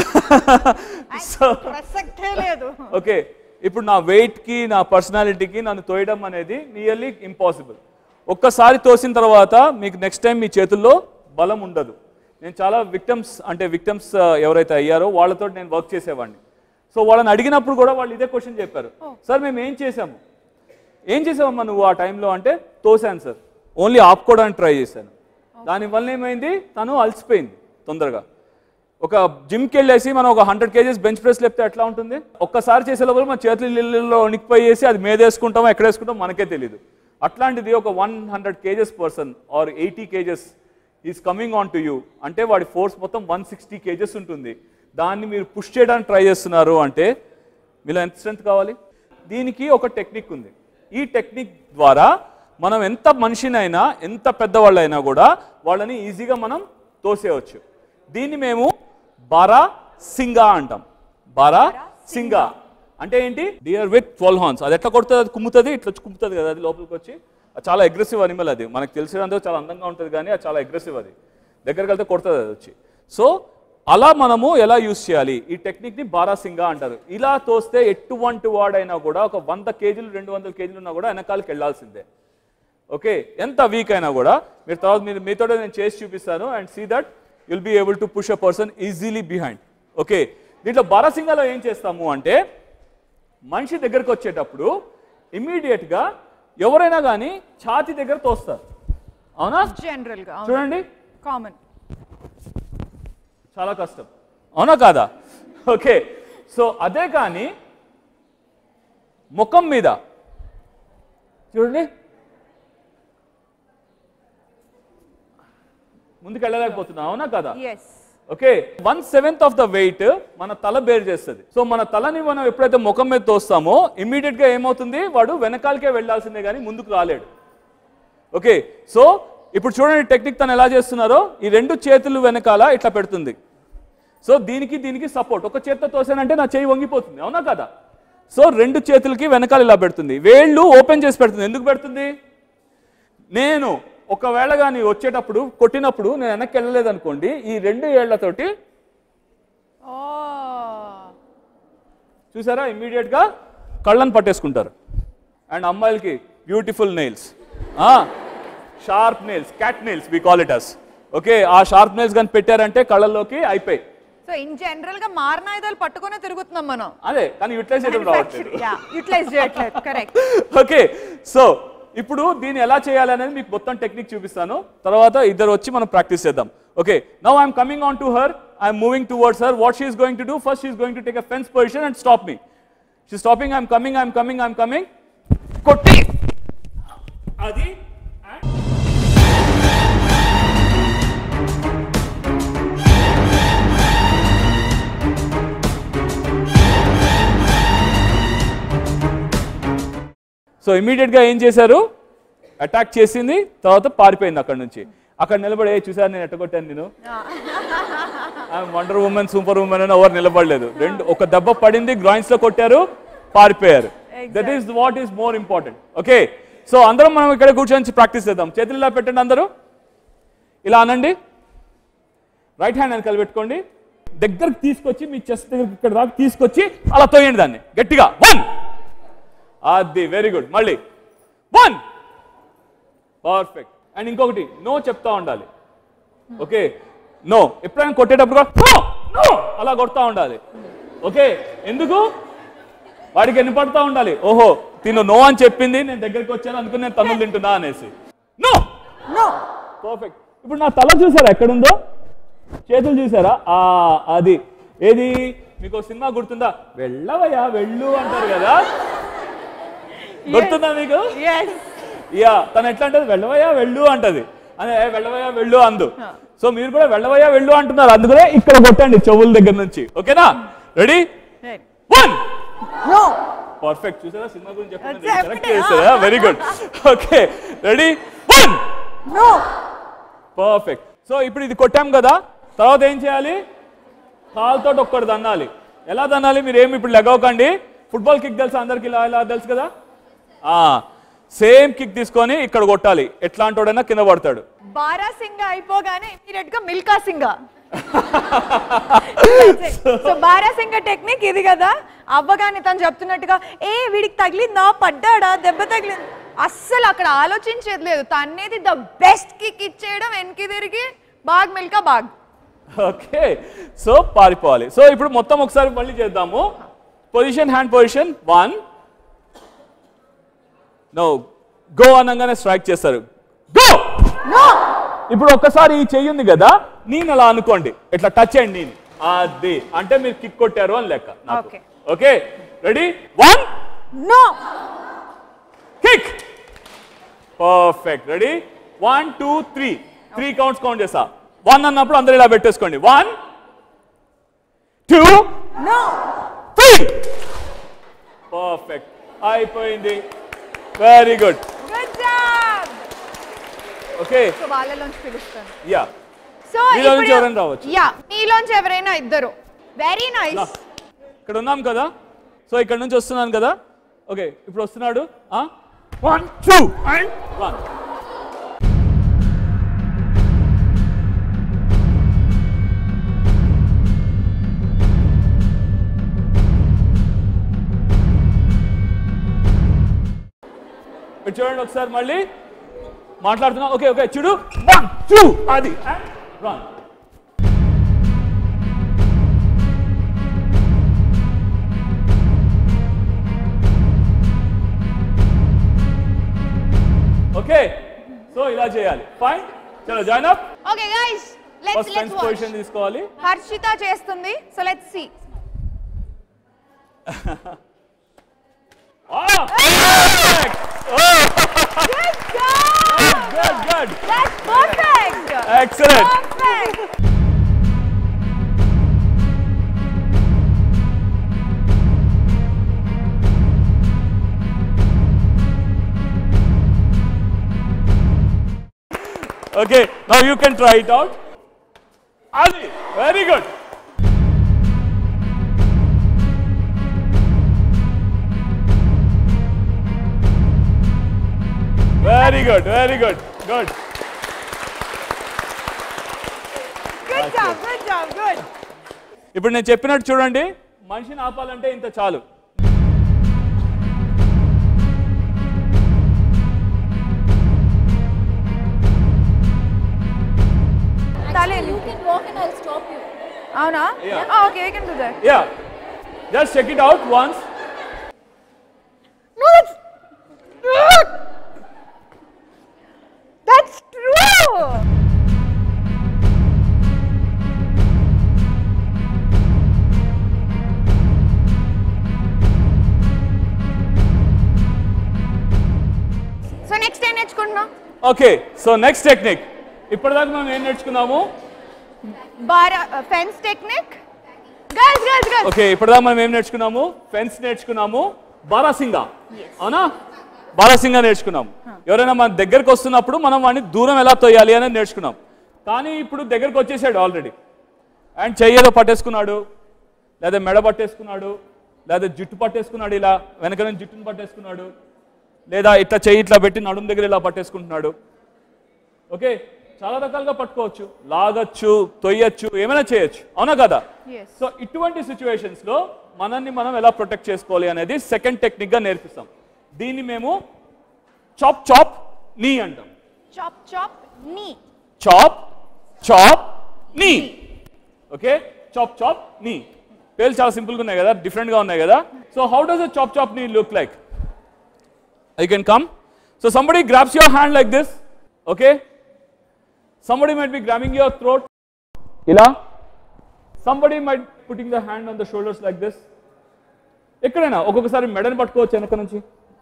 ఓకే, ఇప్పుడు నా వెయిట్కి నా పర్సనాలిటీకి నన్ను తోయడం అనేది నియర్లీ ఇంపాసిబుల్. ఒక్కసారి తోసిన తర్వాత మీకు నెక్స్ట్ టైం మీ చేతుల్లో బలం ఉండదు. నేను చాలా విక్టమ్స్ ఎవరైతే అయ్యారో వాళ్ళతో నేను వర్క్ చేసేవాడిని. సో వాళ్ళని అడిగినప్పుడు కూడా వాళ్ళు ఇదే క్వశ్చన్ చెప్పారు, సార్ మేము ఏం చేసామమ్మా నువ్వు ఆ టైంలో అంటే, తోసాను సార్, ఓన్లీ ఆపుకోవడానికి ట్రై చేశాను. దానివల్ల ఏమైంది? తను అలసిపోయింది తొందరగా. ఒక జిమ్కి వెళ్ళేసి మనం ఒక 100 kgs బెంచ్ ప్రెస్ లేపితే ఎట్లా ఉంటుంది? ఒక్కసారి చేసే లోపల మన చేతులు నీళ్ళలో వణికిపోయేసి అది మీదేసుకుంటామో ఎక్కడేసుకుంటామో మనకే తెలియదు. అట్లాంటిది ఒక 100 kgs person or 80 kgs is coming on to you అంటే వాడి ఫోర్స్ మొత్తం 160 kgs ఉంటుంది. దాన్ని మీరు పుష్ చేయడానికి ట్రై చేస్తున్నారు అంటే మీలో ఎంత స్ట్రెంత్ కావాలి? దీనికి ఒక టెక్నిక్ ఉంది. ఈ టెక్నిక్ ద్వారా మనం ఎంత మనిషినైనా, ఎంత పెద్దవాళ్ళైనా కూడా వాళ్ళని ఈజీగా మనం తోసేయవచ్చు. దీన్ని మేము బారా సింగా అంటాం. బారా సింగా అంటే ఏంటి? Deer with 12 horns. అది ఎట్లా కొడుతుంది? అది కుమ్ముతుంది, ఇట్లా వచ్చి కుమ్ముతుంది కదా, అది లోపలికి వచ్చి. అది చాలా అగ్రెసివ్ అనిమల్. అది మనకు తెలిసినందుకు చాలా అందంగా ఉంటుంది, కానీ అది చాలా అగ్రెసివ్. అది దగ్గరికి వెళ్తే కొడుతుంది అది వచ్చి. సో అలా మనము ఎలా యూజ్ చేయాలి? ఈ టెక్నిక్ని బారాసింగా అంటారు. ఇలా తోస్తే ఎటువంటి వాడైనా కూడా ఒక 100 kg 200 kg ఉన్నా కూడా వెనకాలకి వెళ్ళాల్సిందే. ఓకే, ఎంత వీక్ అయినా కూడా మీరు తర్వాత మీతో నేను చేసి చూపిస్తాను and see that you'll be able to push a person easily behind. Okay, దీంట్లో బారాసింగాలో ఏం చేస్తాము అంటే, మనిషి దగ్గరకు వచ్చేటప్పుడు ఇమీడియట్గా ఎవరైనా కానీ ఛాతి దగ్గర తోస్తారు, అవునా? జనరల్ గా చూడండి, కామన్, చాలా కష్టం, అవునా కాదా? ఓకే, సో అదే కానీ ముఖం మీద చూడండి, ముందుకు వెళ్ళలేకపోతున్నా, అవునా కదా? Yes. Okay, 1/7 of the weight మన తల బేర్ చేస్తుంది. సో మన తలని మనం ఎప్పుడైతే ముఖం మీద తోస్తామో ఇమ్మీడియట్ గా ఏమవుతుంది, వాడు వెనకాలకే వెళ్ళాల్సిందే కానీ ముందుకు రాలేడు. ఓకే, సో ఇప్పుడు చూడండి టెక్నిక్ తను ఎలా చేస్తున్నారో, ఈ 2 చేతులు వెనకాల ఇట్లా పెడుతుంది. సో దీనికి సపోర్ట్, ఒక చేత్తో తోసానంటే నా చేయి వంగిపోతుంది, అవునా కదా? సో 2 చేతులకి వెనకాల ఇలా పెడుతుంది, వేళ్ళు ఓపెన్ చేసి పెడుతుంది. ఎందుకు పెడుతుంది? నేను ఒకవేళ కానీ వచ్చేటప్పుడు కొట్టినప్పుడు నేను వెనక్కి వెళ్ళలేదు అనుకోండి, ఈ 2 ఏళ్లతోటి చూసారా ఇమ్మీడియట్ గా కళ్ళను పట్టేసుకుంటారు. అండ్ అమ్మాయిలకి beautiful nails, sharp nails, cat nails we call it as. Okay, ఆ షార్ప్ నెయిల్స్ కానీ పెట్టారంటే కళ్ళల్లోకి అయిపోయి. సో ఇన్ జనరల్ గా మారణాయుధాలు పట్టుకునే తిరుగుతున్నాం మనం. అదే, కానీ యూటిలైజ్ చేయడం రావట్లేదు. యూటిలైజ్ చేయట్లేదు, కరెక్ట్. ఓకే, సో ఇప్పుడు దీన్ని ఎలా చేయాలి అనేది మీకు మొత్తం టెక్నిక్ చూపిస్తాను, తర్వాత ఇద్దరు వచ్చి మనం ప్రాక్టీస్ చేద్దాం. Okay, now I'm coming on to her, I'm moving towards her. What she is going to do, first she is going to take a fence position and stop me. She stopping, I'm coming, కొట్టి అది. సో ఇమీడియట్గా ఏం చేశారు, అటాక్ చేసింది, తర్వాత పారిపోయింది అక్కడ నుంచి. అక్కడ నిలబడి చూసారు నేను ఎట్టగొట్టాను, నేను వండర్ ఉమెన్, సూపర్ ఉమెన్ అని ఎవరు నిలబడలేదు. ఒక దెబ్బ పడింది, గ్రాయిన్స్ లో కొట్టారు, పారిపోయారు. That is what is more important. Okay, so అందరం మనం ఇక్కడ కూర్చొని ప్రాక్టీస్ చేద్దాం. చేతులు ఇలా పెట్టండి, అందరూ ఇలా అనండి. రైట్ హ్యాండ్ వెనకాల పెట్టుకోండి, దగ్గరకు తీసుకొచ్చి మీ చెస్ట్ దగ్గరికి ఇక్కడ దాకా తీసుకొచ్చి అలా తోయండి దాన్ని గట్టిగా. 1, అది వెరీ గుడ్. మళ్ళీ 1, పర్ఫెక్ట్. అండ్ ఇంకొకటి, నో చెప్తా ఉండాలి. ఓకే, నో ఎప్పుడైనా కొట్టేటప్పుడు నో అలా కొడతా ఉండాలి. ఓకే, ఎందుకు? వాడికి వినపడతా ఉండాలి, ఓహో తిను నో అని చెప్పింది, నేను దగ్గరికి వచ్చాను అనుకుని నేను తన్నులు తింటున్నా అనేసి. No no, perfect. ఇప్పుడు నా తల చూసారా ఎక్కడుందో, చేతులు చూసారా, అది ఏది మీకు సినిమా గుర్తుందా, వెళ్ళవయ్యా వెళ్ళు అంటారు కదా, గుర్తుందా మీకు? యా, తను ఎట్లా అంటది, వెళ్ళవయ్యా వెళ్ళు అంటది, అదే వెళ్ళవయ్యా వెళ్ళు అందు. సో మీరు కూడా వెళ్ళవయ్యా వెళ్ళు అంటున్నారు, అందుకనే ఇక్కడ కొట్టండి చెవుల దగ్గర నుంచి. ఓకేనా? రెడీ? 1, పర్ఫెక్ట్. చూసారా సినిమా గురించి చెప్పండి, కరెక్ట్ చేస్తారా? Very good. Okay, ready? 1, perfect. So ఇప్పుడు ఇది కొట్టాం కదా, తర్వాత ఏం చేయాలి, కాలుతో ఒక్కటి దన్నాలి. ఎలా దన్నాలి, మీరు ఏమి ఇప్పుడు లెగవకండి. ఫుట్బాల్ కిక్ తెలుసా అందరికి, ఇలా తెలుసు కదా, సేమ్ కిక్ తీసుకొని ఇక్కడ కొట్టాలి, ఎట్లాంటోడైనా కింద పడతాడు. బారా సింగ్ అయిపోగానే ఇమీడియట్ గా Milkha Singh. So barasingha technique ఇది కదా, అవ్వగానే తను చెప్తున్నట్టుగా వీడికి తగిలిందా, పడ్డాడా, దెబ్బ తగిలింది, అస్సలు అక్కడ ఆలోచించేది లేదు. తనేది ద బెస్ట్ కిక్ ఇచ్చేయడం, వెనక్కి తిరిగి బాగ్ మిల్కా బాగ్. ఓకే, సో పారిపోవాలి. సో ఇప్పుడు మొత్తం ఒకసారి మళ్ళీ చేద్దాము. Position, hand position, 1. No go అనగానే స్ట్రైక్ చేస్తారు, గో. ఇప్పుడు ఒక్కసారి ఈ చెయ్యి ఉంది కదా, నేను అలా అనుకోండి, ఇట్లా టచ్ అయ్యండి, నేను అది అంటే మీరు కిక్ కొట్టారు అని లెక్క. Okay, ready? 1, kick. Perfect. Ready? 1, 2, 3 counts count చేస్తా. 1 అన్నప్పుడు అందరూ ఇలా పెట్టేసుకోండి. 1, 2, 3. పర్ఫెక్ట్, అయిపోయింది. Very good. ఓకే, సో వాళ్ళలోంచి పిలుస్తాను. యా, సో మీలోంచి ఎవరైనా రావచ్చు. యా, మీలోంచి ఎవరైనా ఇద్దరు. Very nice. ఇక్కడ ఉన్నాం కదా, సో ఇక్కడ నుంచి వస్తున్నాను కదా. ఓకే, ఇప్పుడు వస్తున్నాడు. 1, 2 and 1. చూడండి ఒకసారి మళ్ళీ మాట్లాడుతున్నా. ఓకే, చూడు, 1, 2 అది రన్. ఓకే సో ఇలా చేయాలి ఫైన్ చలో join up okay guys let's first fence position తీసుకోవాలి హర్షిత చేస్తుంది so let's see Good. That's perfect. Excellent. Perfect. Okay, now you can try it out. Ali, very good. Very good, very good. Good. Good job, good job, good. ఇప్పుడు నేను చెప్పినట్టు చూడండి మనిషిని ఆపాలంటే ఇంత చాలు Taleli. You can walk and I'll stop you. Avuna? Yeah. Oh, okay, we can do that. Yeah. Just check it out once. No, that's true. So next time నేర్చుకుంటున్నాం. Okay, so next technique. ఇప్పటిదాకా మనం ఏం నేర్చుకున్నాము ఫెన్స్ టెక్నిక్ గర్ల్స్ ఓకే ఇప్పటిదాకా మనం ఏం నేర్చుకున్నాము ఫెన్స్ నేర్చుకున్నాము బారాసింగా అవునా బారాసింగా నేర్చుకున్నాము ఎవరైనా మన దగ్గరకు వస్తున్నప్పుడు మనం వాడిని దూరం ఎలా తోయాలి అనేది నేర్చుకున్నాం కానీ ఇప్పుడు దగ్గరకు వచ్చేసాడు ఆల్రెడీ అండ్ చెయ్యేదో పట్టేసుకున్నాడు లేదా మెడ పట్టేసుకున్నాడు లేదా జుట్టు పట్టేసుకున్నాడు ఇలా వెనక నుంచి జుట్టును పట్టేసుకున్నాడు లేదా ఇట్లా చెయ్యి ఇట్లా పెట్టి నడుము దగ్గర ఇలా పట్టేసుకుంటున్నాడు ఓకే చాలా రకాలుగా పట్టుకోవచ్చు లాగచ్చు తొయ్యచ్చు ఏమైనా చేయొచ్చు అవునా కదా సో ఇటువంటి సిచ్యువేషన్స్ లో మనల్ని మనం ఎలా ప్రొటెక్ట్ చేసుకోవాలి అనేది సెకండ్ టెక్నిక్ గా నేర్పిస్తాం దీన్ని మేము చాప్ చాప్ నీ అంటాం chop chop knee chop chop knee okay chop chop knee పేర్లు చాలా సింపుల్ గా ఉన్నాయి కదా డిఫరెంట్ గా ఉన్నాయి కదా so how does a chop chop knee look like I can come so somebody grabs your hand like this okay somebody might be grabbing your throat ila somebody might putting the hand on the shoulders like this ekkadaina okokasari medani pattukochu enaka nunchi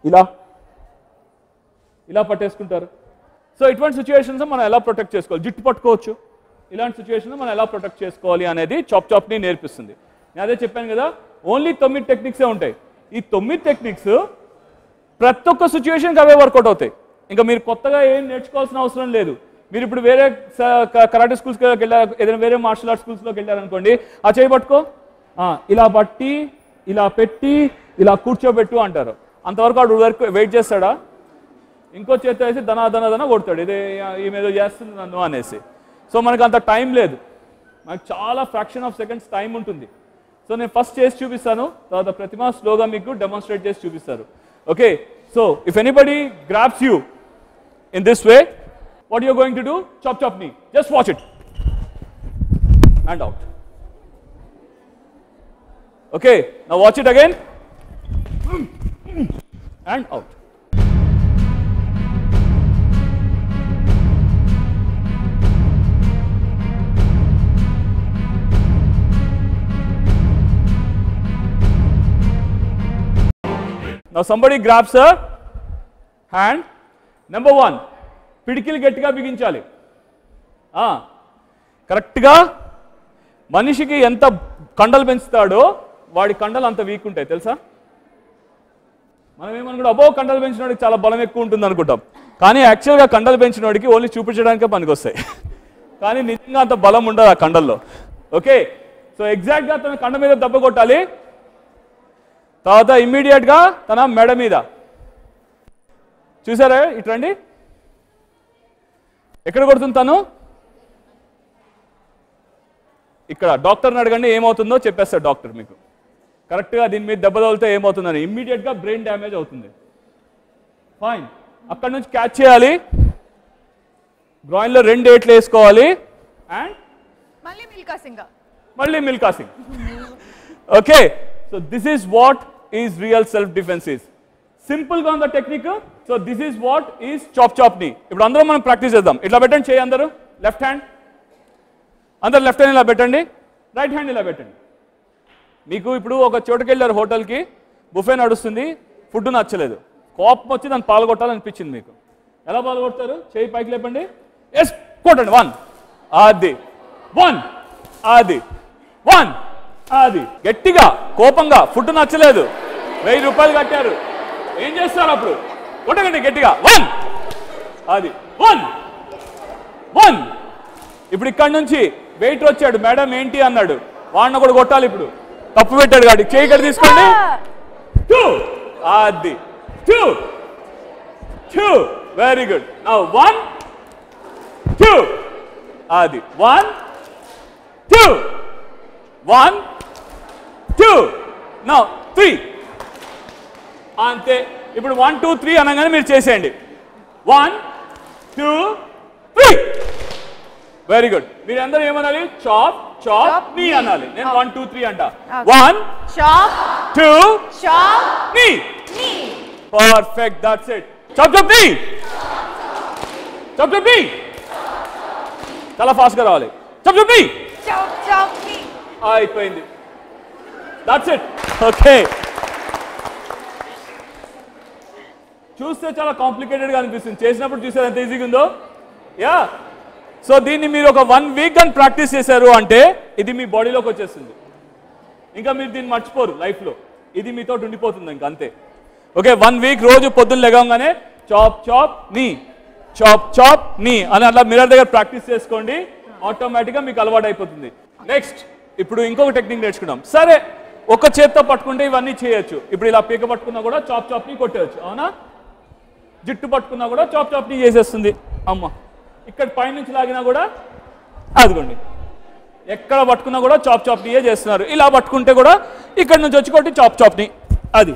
ila patteskuntaru so itvanti situations మనం ఎలా ప్రొటెక్ట్ చేసుకోవాలి జుట్టు పట్టుకోవచ్చు ఇలాంటి సిచువేషన్స్ మనం ఎలా ప్రొటెక్ట్ చేసుకోవాలి అనేది చాప్ చాప్ ని నేర్పిస్తుంది నేను అదే చెప్పాను కదా ఓన్లీ 9 టెక్నిక్స్ ఏ ఉంటాయి ఈ 9 టెక్నిక్స్ ప్రతి ఒక్క సిచువేషన్ కి అవే వర్కౌట్ అవుతాయి ఇంకా మీరు కొత్తగా ఏం నేర్చుకోవాల్సిన అవసరం లేదు మీరు ఇప్పుడు వేరే కరాటే స్కూల్స్కి వెళ్ళారు ఏదైనా వేరే మార్షల్ ఆర్ట్స్ స్కూల్స్లోకి వెళ్ళారనుకోండి ఆ చేయి పట్టుకో ఇలా పట్టి ఇలా పెట్టి ఇలా కూర్చోబెట్టు అంటారు అంతవరకు వాడు వరకు వెయిట్ చేస్తాడా ఇంకో చేతి వేసి దన కొడతాడు ఇదే ఈమెదో చేస్తుంది నన్ను అనేసి సో మనకు అంత టైం లేదు మనకు చాలా ఫ్రాక్షన్ ఆఫ్ సెకండ్స్ టైం ఉంటుంది సో నేను ఫస్ట్ చేసి చూపిస్తాను తర్వాత ప్రతిమ స్లోగా మీకు డెమాన్స్ట్రేట్ చేసి చూపిస్తారు okay so if anybody grabs you in this way what you are going to do chop chop knee just watch it and out okay now watch it again and out now somebody grabs her hand number 1 పిడికిలు గట్టిగా బిగించాలి కరెక్ట్గా మనిషికి ఎంత కండలు పెంచుతాడో వాడి కండలు అంత వీక్ ఉంటాయి తెలుసా మనం ఏమనుకుంటాం అబ్బో కండలు పెంచినోడికి చాలా బలం ఎక్కువ ఉంటుంది అనుకుంటాం కానీ యాక్చువల్గా కండలు పెంచినోడికి ఓన్లీ చూపించడానికే పనికొస్తాయి కానీ నిజంగా అంత బలం ఉండదు ఆ కండల్లో ఓకే సో ఎగ్జాక్ట్గా తన కండ మీద దెబ్బ కొట్టాలి తర్వాత ఇమ్మీడియట్గా తన మెడ మీద చూసారా ఇట్రండి ఎక్కడ కొడుతుంది తను ఇక్కడ డాక్టర్ని అడగండి ఏమవుతుందో చెప్పేస్తాడు డాక్టర్ మీకు కరెక్ట్గా దీని మీద దెబ్బ తగిలితే ఏమవుతుందని ఇమ్మీడియట్గా బ్రెయిన్ డ్యామేజ్ అవుతుంది ఫైన్ అక్కడ నుంచి క్యాచ్ చేయాలి గ్రాయిన్లో 2 ఏట్లు వేసుకోవాలి అండ్ మళ్ళీ Milkha Singh okay so this is what is real self defence is సింపుల్గా ఉన్న technique. So this is what is chop chop knee. ఇప్పుడు అందరూ మనం ప్రాక్టీస్ చేద్దాం. ఇట్లా పెట్టండి చేయి అందరూ, లెఫ్ట్ హ్యాండ్ అందరు లెఫ్ట్ హ్యాండ్ ఇలా పెట్టండి, రైట్ హ్యాండ్ ఇలా పెట్టండి. మీకు ఇప్పుడు ఒక చోటుకి వెళ్ళారు హోటల్కి, బుఫే నడుస్తుంది, ఫుడ్ నచ్చలేదు, కోపం వచ్చి దాన్ని పాల్గొట్టాలనిపించింది మీకు. ఎలా పాల్గొడతారు? చేయి పైకి లేపండి, ఎస్ కొట్టండి, 1 అది 1 అది 1 అది. గట్టిగా కోపంగా, ఫుడ్ నచ్చలేదు, 1000 రూపాయలు కట్టారు, ఏం చేస్తారు అప్పుడు? కొట్టకండి గట్టిగా, 1 అది 1 1. ఇప్పుడు ఇక్కడ నుంచి వెయిటర్ వచ్చాడు, మేడం ఏంటి అన్నాడు, వాడిని కూడా కొట్టాలి. ఇప్పుడు తప్పు పెట్టాడు కాదు, చేయి ఇక్కడ తీసుకోండి, 2 అది 2 2. Very good. నౌ 1 2 అది 1 2 1 2. నౌ 3 అంతే. ఇప్పుడు 1 2 3 అనగానే మీరు చేసేయండి, 1 2 3. Very good. మీరు అందరూ ఏమనాలి? చాప్ చాప్ నీ అనాలి. నేను 1 2 3 అంట. 1 chop 2 chop knee. Perfect, that's it. Chop chop knee, chop chop knee. చాలా ఫాస్ట్గా రావాలి. Chop chop knee, chop chop knee. అయిపోయింది, దట్స్ ఇట్. ఓకే, చూస్తే చాలా కాంప్లికేటెడ్గా అనిపిస్తుంది, చేసినప్పుడు చూసారు ఎంత ఈజీగా ఉందో. యా. సో దీన్ని మీరు ఒక 1 వీక్ కానీ ప్రాక్టీస్ చేశారు అంటే ఇది మీ బాడీలోకి వచ్చేస్తుంది, ఇంకా మీరు దీన్ని మర్చిపోరు లైఫ్లో, ఇది మీతో ఉండిపోతుంది ఇంకా అంతే. ఓకే, 1 వీక్ రోజు పొద్దున్న లెగంగానే chop chop knee, chop chop knee అని అట్లా మిర్రర్ దగ్గర ప్రాక్టీస్ చేసుకోండి, ఆటోమేటిక్గా మీకు అలవాటు అయిపోతుంది. నెక్స్ట్ ఇప్పుడు ఇంకొక టెక్నిక్ నేర్చుకున్నాం. సరే, ఒక చేత్తో పట్టుకుంటే ఇవన్నీ చేయొచ్చు. ఇప్పుడు ఇలా పీక పట్టుకున్నా కూడా చాప్ చాప్ నీ కొట్టేయచ్చు, అవునా? జిట్టు పట్టుకున్నా కూడా చాప్ చాప్ నీ చేసేస్తుంది అమ్మ. ఇక్కడ పైనుంచి లాగినా కూడా అదిగోండి, ఎక్కడ పట్టుకున్నా కూడా చాప్ చాప్ నీయే చేస్తున్నారు. ఇలా పట్టుకుంటే కూడా ఇక్కడ నుంచి వచ్చి కొట్టి చాప్ చాప్ నీ అది.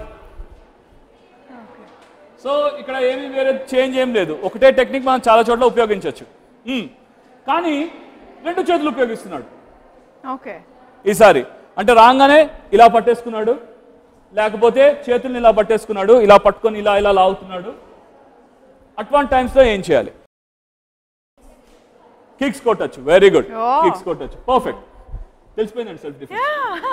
సో ఇక్కడ ఏమీ వేరే చేంజ్ ఏం లేదు, ఒకటే టెక్నిక్ మనం చాలా చోట్ల ఉపయోగించవచ్చు. కానీ 2 చేతులు ఉపయోగిస్తున్నాడు ఓకే ఈసారి. అంటే రాగానే ఇలా పట్టేసుకున్నాడు, లేకపోతే చేతుల్ని ఇలా పట్టేసుకున్నాడు, ఇలా పట్టుకొని ఇలా ఇలా లాగుతున్నాడు. అటువంటి టైమ్స్లో ఏం చేయాలి? కిక్స్ కొట్టచ్చు. వెరీ గుడ్, కిక్స్ కొట్టచ్చు. పర్ఫెక్ట్, తెలిసిపోయిందండి self defence.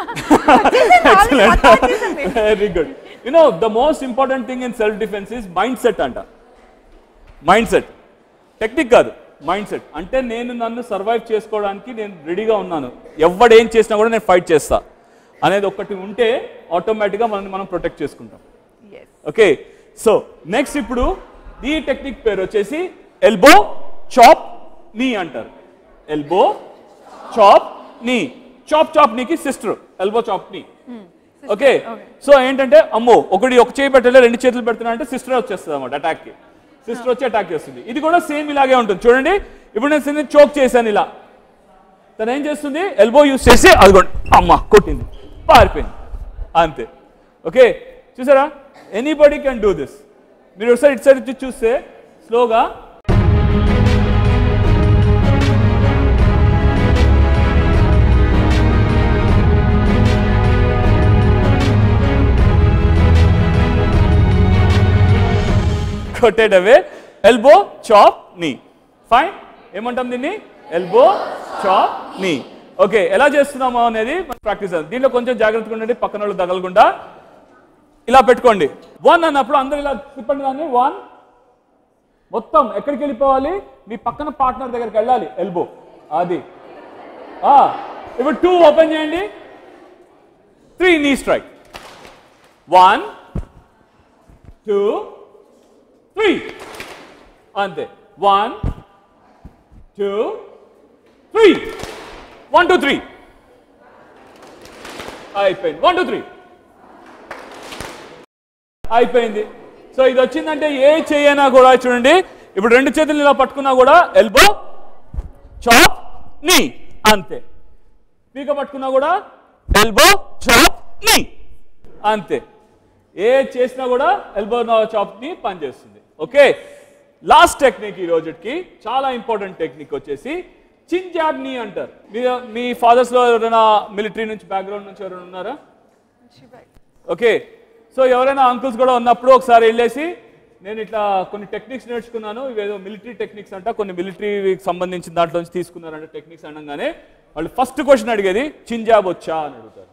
Very good. You know the most important thing in self defence is mindset అంట. మైండ్ సెట్, టెక్నిక్ కాదు, మైండ్ సెట్. అంటే నేను నన్ను సర్వైవ్ చేసుకోవడానికి నేను రెడీగా ఉన్నాను, ఎవడేం చేసినా కూడా నేను ఫైట్ చేస్తా అనేది ఒక్కటి ఉంటే ఆటోమేటిక్గా మనల్ని మనం ప్రొటెక్ట్ చేసుకుంటాం. ఓకే, సో నెక్స్ట్ ఇప్పుడు ఈ టెక్నిక్ పేరు వచ్చేసి ఎల్బో చాప్ నీ అంటారు. Elbow chop knee. Chop chop నీకి sister, elbow chop knee. Okay, so ఏంటంటే అమ్మో ఒక చేయి పెట్టలే 2 చేతులు పెడుతున్నా అంటే సిస్టర్ వచ్చేస్తుంది అన్నమాట అటాక్కి. సిస్టర్ వచ్చి అటాక్ చేస్తుంది. ఇది కూడా సేమ్ ఇలాగే ఉంటుంది. చూడండి, ఇప్పుడు నేను చోక్ చేశాను ఇలా, తను ఏం చేస్తుంది? ఎల్బో యూస్ చేసి అదిగోండి అమ్మ కొట్టింది, పారిపోయింది, అంతే. ఓకే, చూసారా? Anybody can do this. మీరు ఒకసారి ఇటు సైడ్ చూస్తే స్లోగా కొట్టేటవే ఎల్బో చాప్ నీ. ఫైన్, ఏమంటాం దీన్ని? Elbow chop knee. ఓకే, ఎలా చేస్తున్నామో అనేది మనం ప్రాక్టీస్ చేద్దాం. దీంట్లో కొంచెం జాగ్రత్తగా ఉండండి, పక్కన వాళ్ళు తగలకుండా. ఇలా పెట్టుకోండి. 1 అన్నప్పుడు అందరూ ఇలా తిప్పండి దాన్ని. 1 మొత్తం ఎక్కడికి వెళ్ళిపోవాలి? మీ పక్కన పార్ట్నర్ దగ్గరికి వెళ్ళాలి, ఎల్బో అది. ఇప్పుడు 2 ఓపెన్ చేయండి, 3 నీ స్ట్రైక్. 1 2 3 అంతే. 1 2 3 1 2 3 అయిపోయింది. 1 2 3 అయిపోయింది. సో ఇది వచ్చిందంటే ఏ చేయనా కూడా చూడండి, ఇప్పుడు 2 చేతులు ఇలా పట్టుకున్నా కూడా ఎల్బో చాప్ నీ అంతే. పీక పట్టుకున్నా కూడా ఎల్బో చాప్ నీ అంతే. ఏ చేసినా కూడా ఎల్బో చాప్ ని పనిచేస్తుంది. ఓకే, లాస్ట్ టెక్నిక్ ఈ రోజుకి చాలా ఇంపార్టెంట్ టెక్నిక్ వచ్చేసి చిన్ జాబ్ నీ అంటారు. మీ ఫాదర్స్ లో ఎవరైనా మిలిటరీ నుంచి బ్యాక్గ్రౌండ్ నుంచి ఎవరైనా ఉన్నారా? ఓకే, సో సో ఎవరైనా అంకుల్స్ కూడా ఉన్నప్పుడు ఒకసారి వెళ్ళేసి నేను ఇట్లా కొన్ని టెక్నిక్స్ నేర్చుకున్నాను, ఇవేదో మిలిటరీ టెక్నిక్స్ అంట, కొన్ని మిలిటరీకి సంబంధించిన దాంట్లో నుంచి తీసుకున్నారంటే టెక్నిక్స్ అనగానే వాళ్ళు ఫస్ట్ క్వశ్చన్ అడిగేది చింజాబ్ వచ్చా అని అడుగుతారు.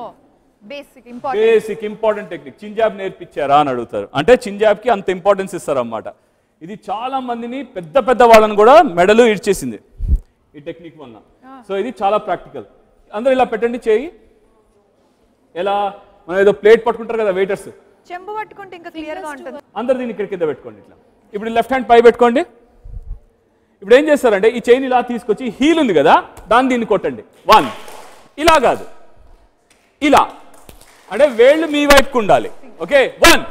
బేసిక్ ఇంపార్టెంట్ టెక్నిక్ చింజాబ్ నేర్పించారా అని అడుగుతారు. అంటే చింజాబ్కి అంత ఇంపార్టెన్స్ ఇస్తారన్నమాట. ఇది చాలా మందిని పెద్ద పెద్ద వాళ్ళని కూడా మెడలు ఇడ్చేసింది ఈ టెక్నిక్ వల్ల. సో ఇది చాలా ప్రాక్టికల్. అందరూ ఇలా పెట్టండి చేయి. ఎలా మనం ఏదో ప్లేట్ పట్టుకుంటారు కదా వెయిటర్స్, చెంబు పట్టుకుంటే ఇంకా క్లియర్ గా ఉంటుంది. అందరు దీన్ని ఇక్కడ కింద పెట్టుకోండి ఇట్లా. ఇప్పుడు లెఫ్ట్ హ్యాండ్ పై పెట్టుకోండి. ఇప్పుడు ఏం చేస్తారంటే ఈ చైన్ ఇలా తీసుకొచ్చి హీల్ ఉంది కదా దాన్ని దీన్ని కొట్టండి. 1 ఇలా కాదు, ఇలా అంటే వేళ్ళు మీ వైపుకు ఉండాలి. ఓకే 1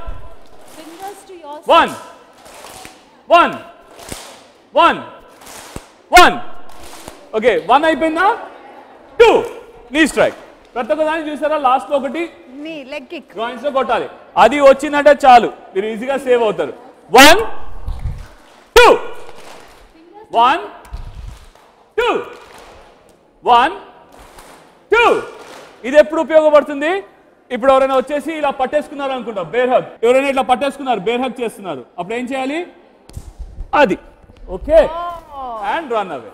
1 1 1 1 ఓకే 1 అయిపోయిందా? 2 నీ స్ట్రైక్. ప్రతి ఒక్క దాన్ని చూసారా లాస్ట్ లో ఒకటి నీ లెగ్ కిక్ జాయింట్స్ లో కొట్టాలి. అది వచ్చిందంటే చాలు మీరు ఈజీగా సేవ్ అవుతారు. 1 2 1 2 1 2. ఇది ఎప్పుడు ఉపయోగపడుతుంది? ఇప్పుడు ఎవరైనా వచ్చేసి ఇలా పట్టేసుకున్నారు అనుకుంటా, బేర్ హగ్. ఎవరైనా ఇట్లా పట్టేసుకున్నారు, బేర్ హగ్ చేస్తున్నారు, అప్పుడు ఏం చేయాలి? అది ఓకే అండ్ రన్ అవే.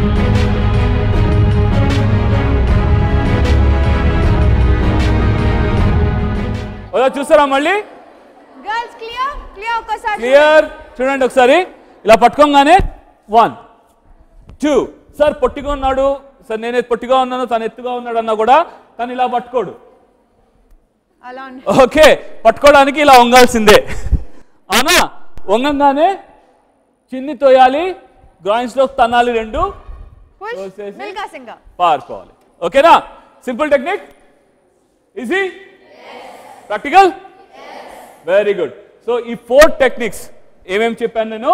చూస్తారా మళ్ళీ? గర్ల్స్ క్లియర్ క్లియర్ ఒకసారి క్లియర్ చూడండి ఒకసారి. ఇలా పట్టుకోగానే 1 2. సార్ పొట్టిగా ఉన్నాడు, సార్ నేను పొట్టిగా ఉన్నాను, తను ఎత్తుగా ఉన్నాడు అన్నా కూడా తను ఇలా పట్టుకోడు. అలా ఓకే పట్టుకోవడానికి ఇలా వంగాల్సిందే. అవునా? వంగంగానే చిన్ని తోయాలి, గ్రాయిన్స్ లో తనాలి, 2 పారుకోవాలి. ఓకేనా? Simple technique, easy, practical, very good. So ఈ 4 టెక్నిక్స్ ఏమేమి చెప్పాను నేను?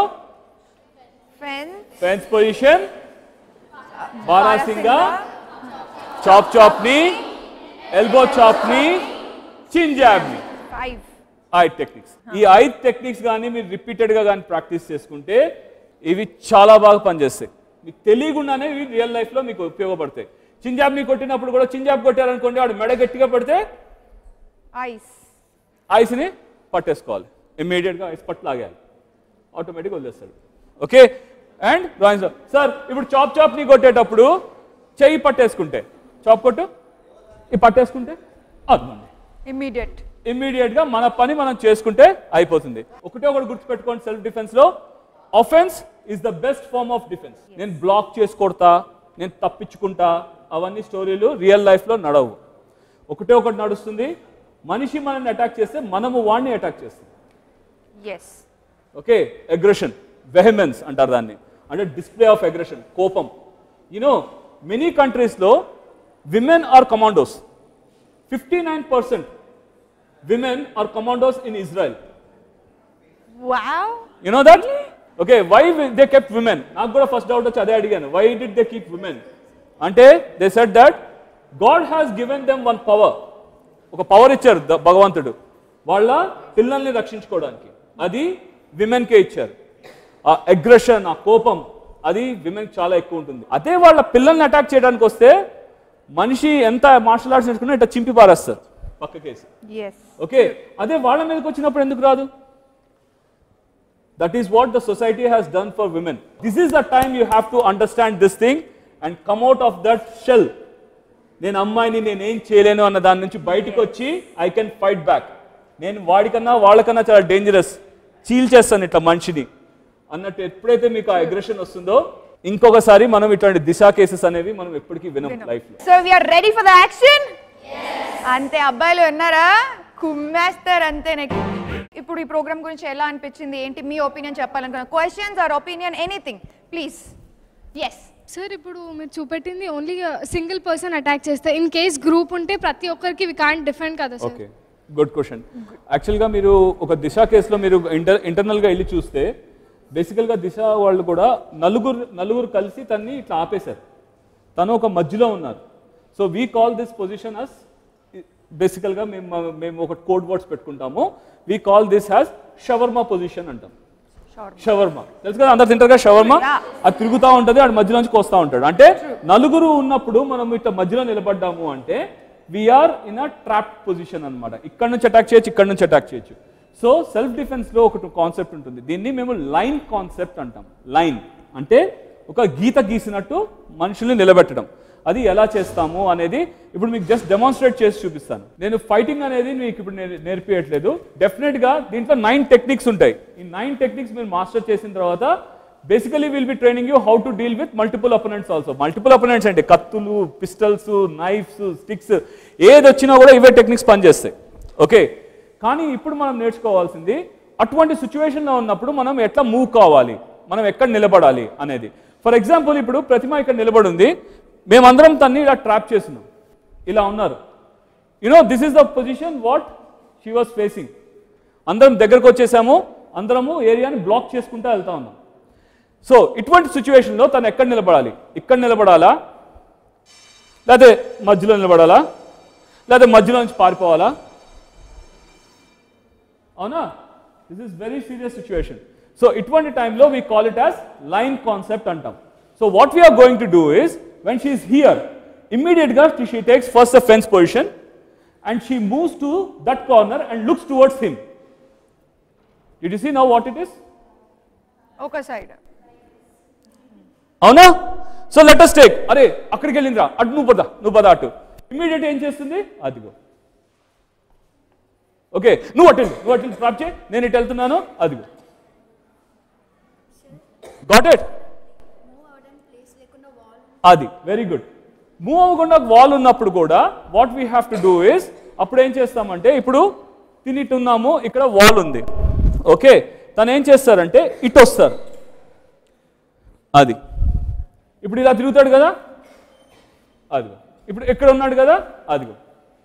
Fence position, barasingha, chop chop knee, elbow chop knee, chin job ని. 5 టెక్నిక్స్. ఈ 5 టెక్నిక్స్ కానీ మీరు రిపీటెడ్ గా కానీ ప్రాక్టీస్ చేసుకుంటే ఇవి చాలా బాగా పనిచేస్తాయి. మీకు తెలియకుండానే ఇవి రియల్ లైఫ్ లో మీకు ఉపయోగపడతాయి. చింజాబ్ ని కొట్టినప్పుడు కూడా చింజాబ్ కొట్టారనుకోండి, వాడు మెడ గట్టిగా పడితే ఐస్ ని పట్టేసుకోవాలి. ఇమ్మీడియట్ గా ఐస్ పట్టు లాగాలి, ఆటోమేటిక్ వదిలేస్తాడు. Okay and drawings. సార్ ఇప్పుడు చాప్ చాప్ ని కొట్టేటప్పుడు చెయ్యి పట్టేసుకుంటే, చాప్ కొట్టు ఈ పట్టేసుకుంటే అవుతుంది, ఇమ్మీడియట్ గా మన పని మనం చేసుకుంటే అయిపోతుంది. ఒకటి గుర్తుపెట్టుకోండి, సెల్ఫ్ డిఫెన్స్ లో offence is the best form of defence. నేను బ్లాక్ చేసి కొడతా, నేను తప్పించుకుంటా, అవన్నీ స్టోరీలు రియల్ లైఫ్ లో నడవు. ఒకటి నడుస్తుంది, మనిషి మనల్ని అటాక్ చేస్తే మనము వాడిని అటాక్ చేస్తాం. ఓకే అగ్రెషన్, వెహిమెన్స్ అంటారు దాన్ని, అంటే డిస్ప్లే ఆఫ్ అగ్రెషన్, కోపం. యూనో మెనీ కంట్రీస్ లో women are commandos. 59% women are commandos in Israel. Wow. You know that? Okay, why they kept women? నాకు కూడా ఫస్ట్ డౌట్ వచ్చి అదే అడిగాను. Why did they keep women? అంటే they said that God has given them one power. ఒక పవర్ ఇచ్చారు భగవంతుడు వాళ్ళ పిల్లల్ని రక్షించుకోవడానికి. అది విమెన్ కే ఇచ్చారు. ఆ అగ్రెషన్, ఆ కోపం, అది విమెన్ చాలా ఎక్కువ ఉంటుంది. అదే వాళ్ళ పిల్లల్ని అటాక్ చేయడానికి వస్తే మనిషి ఎంత మార్షల్ ఆర్ట్స్ నేర్చుకున్నా ఇట్లా చింపి పారేస్తారు పక్కకేసి. ఓకే అదే వాళ్ళ మీదకి వచ్చినప్పుడు ఎందుకు రాదు? That is what the society has done for women. This is the time you have to understand this thing and come out of that shell. నేను అమ్మాయిని నేనేం చేయలేను అన్న దాని నుంచి బయటకు వచ్చి ఐ కెన్ ఫైట్ బ్యాక్. నేను వాడికన్నా వాళ్ళకన్నా చాలా డేంజరస్, చీల్చేస్తాను ఇట్లా మనిషిని అన్నట్టు ఎప్పుడైతే మీకు ఆ అగ్రెషన్ వస్తుందో ఇంకొకసారి మనం ఇట్లాంటి దిశా కేసెస్ అనేవి మనం ఎప్పటికీ వినం లైఫ్ లో. So we are ready for the action. అంతే అబ్బాయిలు ఉన్నారా? కుమ్మేస్తారు అంతే. ఇప్పుడు ఈ ప్రోగ్రామ్ గురించి ఎలా అనిపించింది, ఏంటి మీ ఒపీనియన్ చెప్పాలనుకున్నా? Questions or opinion, anything please. Sir ఇప్పుడు మీరు చూపెట్టింది ఓన్లీ సింగిల్ పర్సన్ అటాక్ చేస్తే, ఇన్ కేస్ గ్రూప్ ఉంటే ప్రతి ఒక్కరికి వి కాంట్ డిఫెండ్ కదా సార్? Okay good question. యాక్చువల్గా మీరు ఒక దిశ కేసులో మీరు ఇంటర్నల్గా వెళ్ళి చూస్తే బేసికల్గా దిశ వాళ్ళు కూడా నలుగురు కలిసి తన్ని ఇట్లా ఆపేశారు. తను ఒక మధ్యలో ఉన్నారు. So we call this position as, బేసికల్గా మేము ఒక కోడ్ వర్డ్స్ పెట్టుకుంటాము. We call this has shawarma position అంటాం. షవర్మా తెలుసు కదా, అందరు తింటారు కదా షవర్మా. అది తిరుగుతూ ఉంటుంది, ఆడు మధ్యలో నుంచి కోస్తూ ఉంటాడు. అంటే నలుగురు ఉన్నప్పుడు మనం ఇట్లా మధ్యలో నిలబడ్డాము అంటే we are in a trapped position అనమాట. ఇక్కడ నుంచి అటాక్ చేయొచ్చు, ఇక్కడ నుంచి అటాక్ చేయొచ్చు. సో సెల్ఫ్ డిఫెన్స్లో ఒక కాన్సెప్ట్ ఉంటుంది, దీన్ని మేము లైన్ కాన్సెప్ట్ అంటాం. లైన్ అంటే ఒక గీత గీసినట్టు మనుషుల్ని నిలబెట్టడం. అది ఎలా చేస్తాము అనేది ఇప్పుడు మీకు జస్ట్ డెమాన్స్ట్రేట్ చేసి చూపిస్తాను. నేను ఫైటింగ్ అనేది మీకు ఇప్పుడు నేర్పించట్లేదు. డెఫినెట్గా దీంట్లో 9 టెక్నిక్స్ ఉంటాయి. ఈ 9 టెక్నిక్స్ మీరు మాస్టర్ చేసిన తర్వాత basically will be training you how to deal with multiple opponents also. Multiple opponents అంటే కత్తులు, పిస్టల్స్, నైఫ్స్, స్టిక్స్, ఏది వచ్చినా కూడా ఇవే టెక్నిక్స్ పనిచేస్తాయి. ఓకే, కానీ ఇప్పుడు మనం నేర్చుకోవాల్సింది అటువంటి సిచ్యువేషన్లో ఉన్నప్పుడు మనం ఎట్లా మూవ్ కావాలి, మనం ఎక్కడ నిలబడాలి అనేది. ఫర్ ఎగ్జాంపుల్ ఇప్పుడు ప్రతిమ ఇక్కడ నిలబడి ఉంది, మేమందరం తన్ని ఇలా ట్రాప్ చేస్తున్నాం, ఇలా ఉన్నారు. This is the position what she was facing. అందరం దగ్గరకు వచ్చేసాము, అందరము ఏరియాని బ్లాక్ చేసుకుంటూ వెళ్తా ఉన్నాం. సో ఇటువంటి సిచ్యువేషన్లో తను ఎక్కడ నిలబడాలి? ఇక్కడ నిలబడాలా, లేకపోతే మధ్యలో నిలబడాలా, లేకపోతే మధ్యలో నుంచి పారిపోవాలా? అవునా? This is very serious situation. So ఇటువంటి టైంలో we call it as line concept అంటాం. So what we are going to do is, when she is here, immediately she takes first the fence position and she moves to that corner and looks towards him. Did you see now what it is? ఒక సైడ్. అవునా? సో లెట్ us take, అరే అక్కడికి వెళ్ళిందిరా, అటు నువ్వు పద అటు. ఇమ్మీడియట్ ఏం చేస్తుంది? అదిగో. ఓకే, నువ్వు అటు ట్రాప్ చేయి, నేను ఇటు వెళ్తున్నాను, అదిగో. Got it? అది వెరీ గుడ్. మూవ్ అవ్వకుండా వాల్ ఉన్నప్పుడు కూడా what we have to do is, అప్పుడు ఏం చేస్తామంటే, ఇప్పుడు తినిట్టున్నాము, ఇక్కడ వాల్ ఉంది. ఓకే, తను ఏం చేస్తారంటే ఇటు వస్తారు, అది ఇప్పుడు ఇలా తిరుగుతాడు కదా, అదిగో. ఇప్పుడు ఎక్కడ ఉన్నాడు కదా, అదిగో.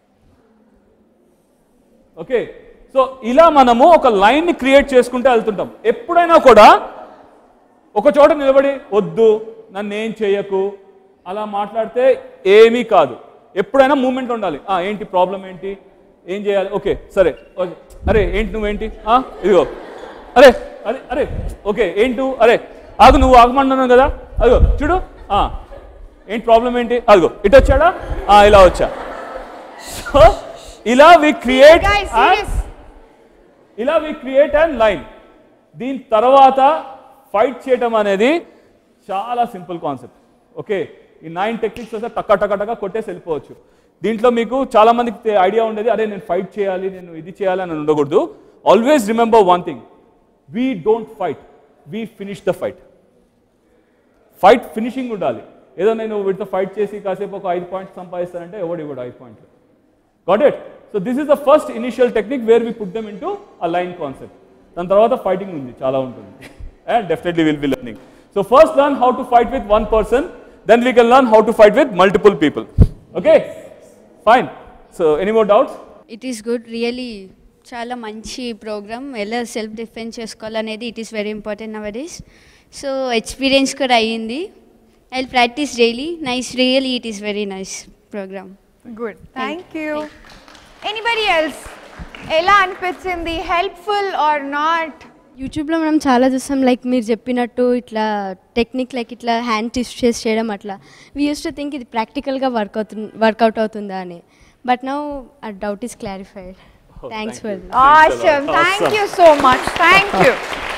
ఓకే, సో ఇలా మనము ఒక లైన్ని క్రియేట్ చేసుకుంటూ వెళ్తుంటాం. ఎప్పుడైనా కూడా ఒక చోట నిలబడి వద్దు నన్ను ఏం చేయకు అలా మాట్లాడితే ఏమీ కాదు. ఎప్పుడైనా మూమెంట్ ఉండాలి. ఏంటి ప్రాబ్లం, ఏంటి, ఏం చేయాలి, ఓకే సరే, అరే ఏంటి నువ్వేంటి, ఇదిగో, అరే అరే అరే ఓకే ఏంటి, అరే ఆగు, నువ్వు ఆగమంటున్నాను కదా, అదిగో చూడు, ఏంటి ప్రాబ్లం ఏంటి, అదిగో ఇటు వచ్చాడా, ఇలా వచ్చా. సో ఇలా వి క్రియేట్ అండ్ లైన్. దీని తర్వాత ఫైట్ చేయటం అనేది చాలా సింపుల్ కాన్సెప్ట్. ఓకే, ఈ 9 టెక్నిక్స్ వస్తే టక్క కొట్టేసి వెళ్ళిపోవచ్చు. దీంట్లో మీకు చాలా మందికి ఐడియా ఉండేది, అరే నేను ఫైట్ చేయాలి, నేను ఇది చేయాలి అని ఉండకూడదు. Always remember one thing, we don't fight, we finish the fight. Fight finishing ఉండాలి. ఏదో నేను వీటితో ఫైట్ చేసి కాసేపు ఒక 5 పాయింట్స్ సంపాదిస్తానంటే ఎవడు ఇవ్వడు 5 పాయింట్లు. Got it? So this is the first initial technique where we put them into a line concept. దాని తర్వాత ఫైటింగ్ ఉంది, చాలా ఉంటుంది, and definitely will be learning. So first learn how to fight with one person, then we can learn how to fight with multiple people. Okay? Fine. So any more doubts? It is good, really. చాలా మంచి ప్రోగ్రామ్. ఎలా సెల్ఫ్ డిఫెన్స్ చేసుకోవాలనేది it is very important nowadays. So experience కూడా అయ్యింది. I will practise daily. Nice, really it is very nice programme. Good, thank you. Anybody else? ఎలా అనిపించింది? Helpful or not? యూట్యూబ్లో మనం చాలా చూస్తాం, లైక్ మీరు చెప్పినట్టు ఇట్లా టెక్నిక్, లైక్ ఇట్లా హ్యాండ్ ట్విస్ట్ చేసి చేయడం, అట్లా వీ యూస్ టు థింక్ ఇది ప్రాక్టికల్గా వర్కౌట్ అవుతుందా అని. బట్ నౌ ఆ doubt is clarified. Thanks for this. Awesome. Thank you so much. Thank you.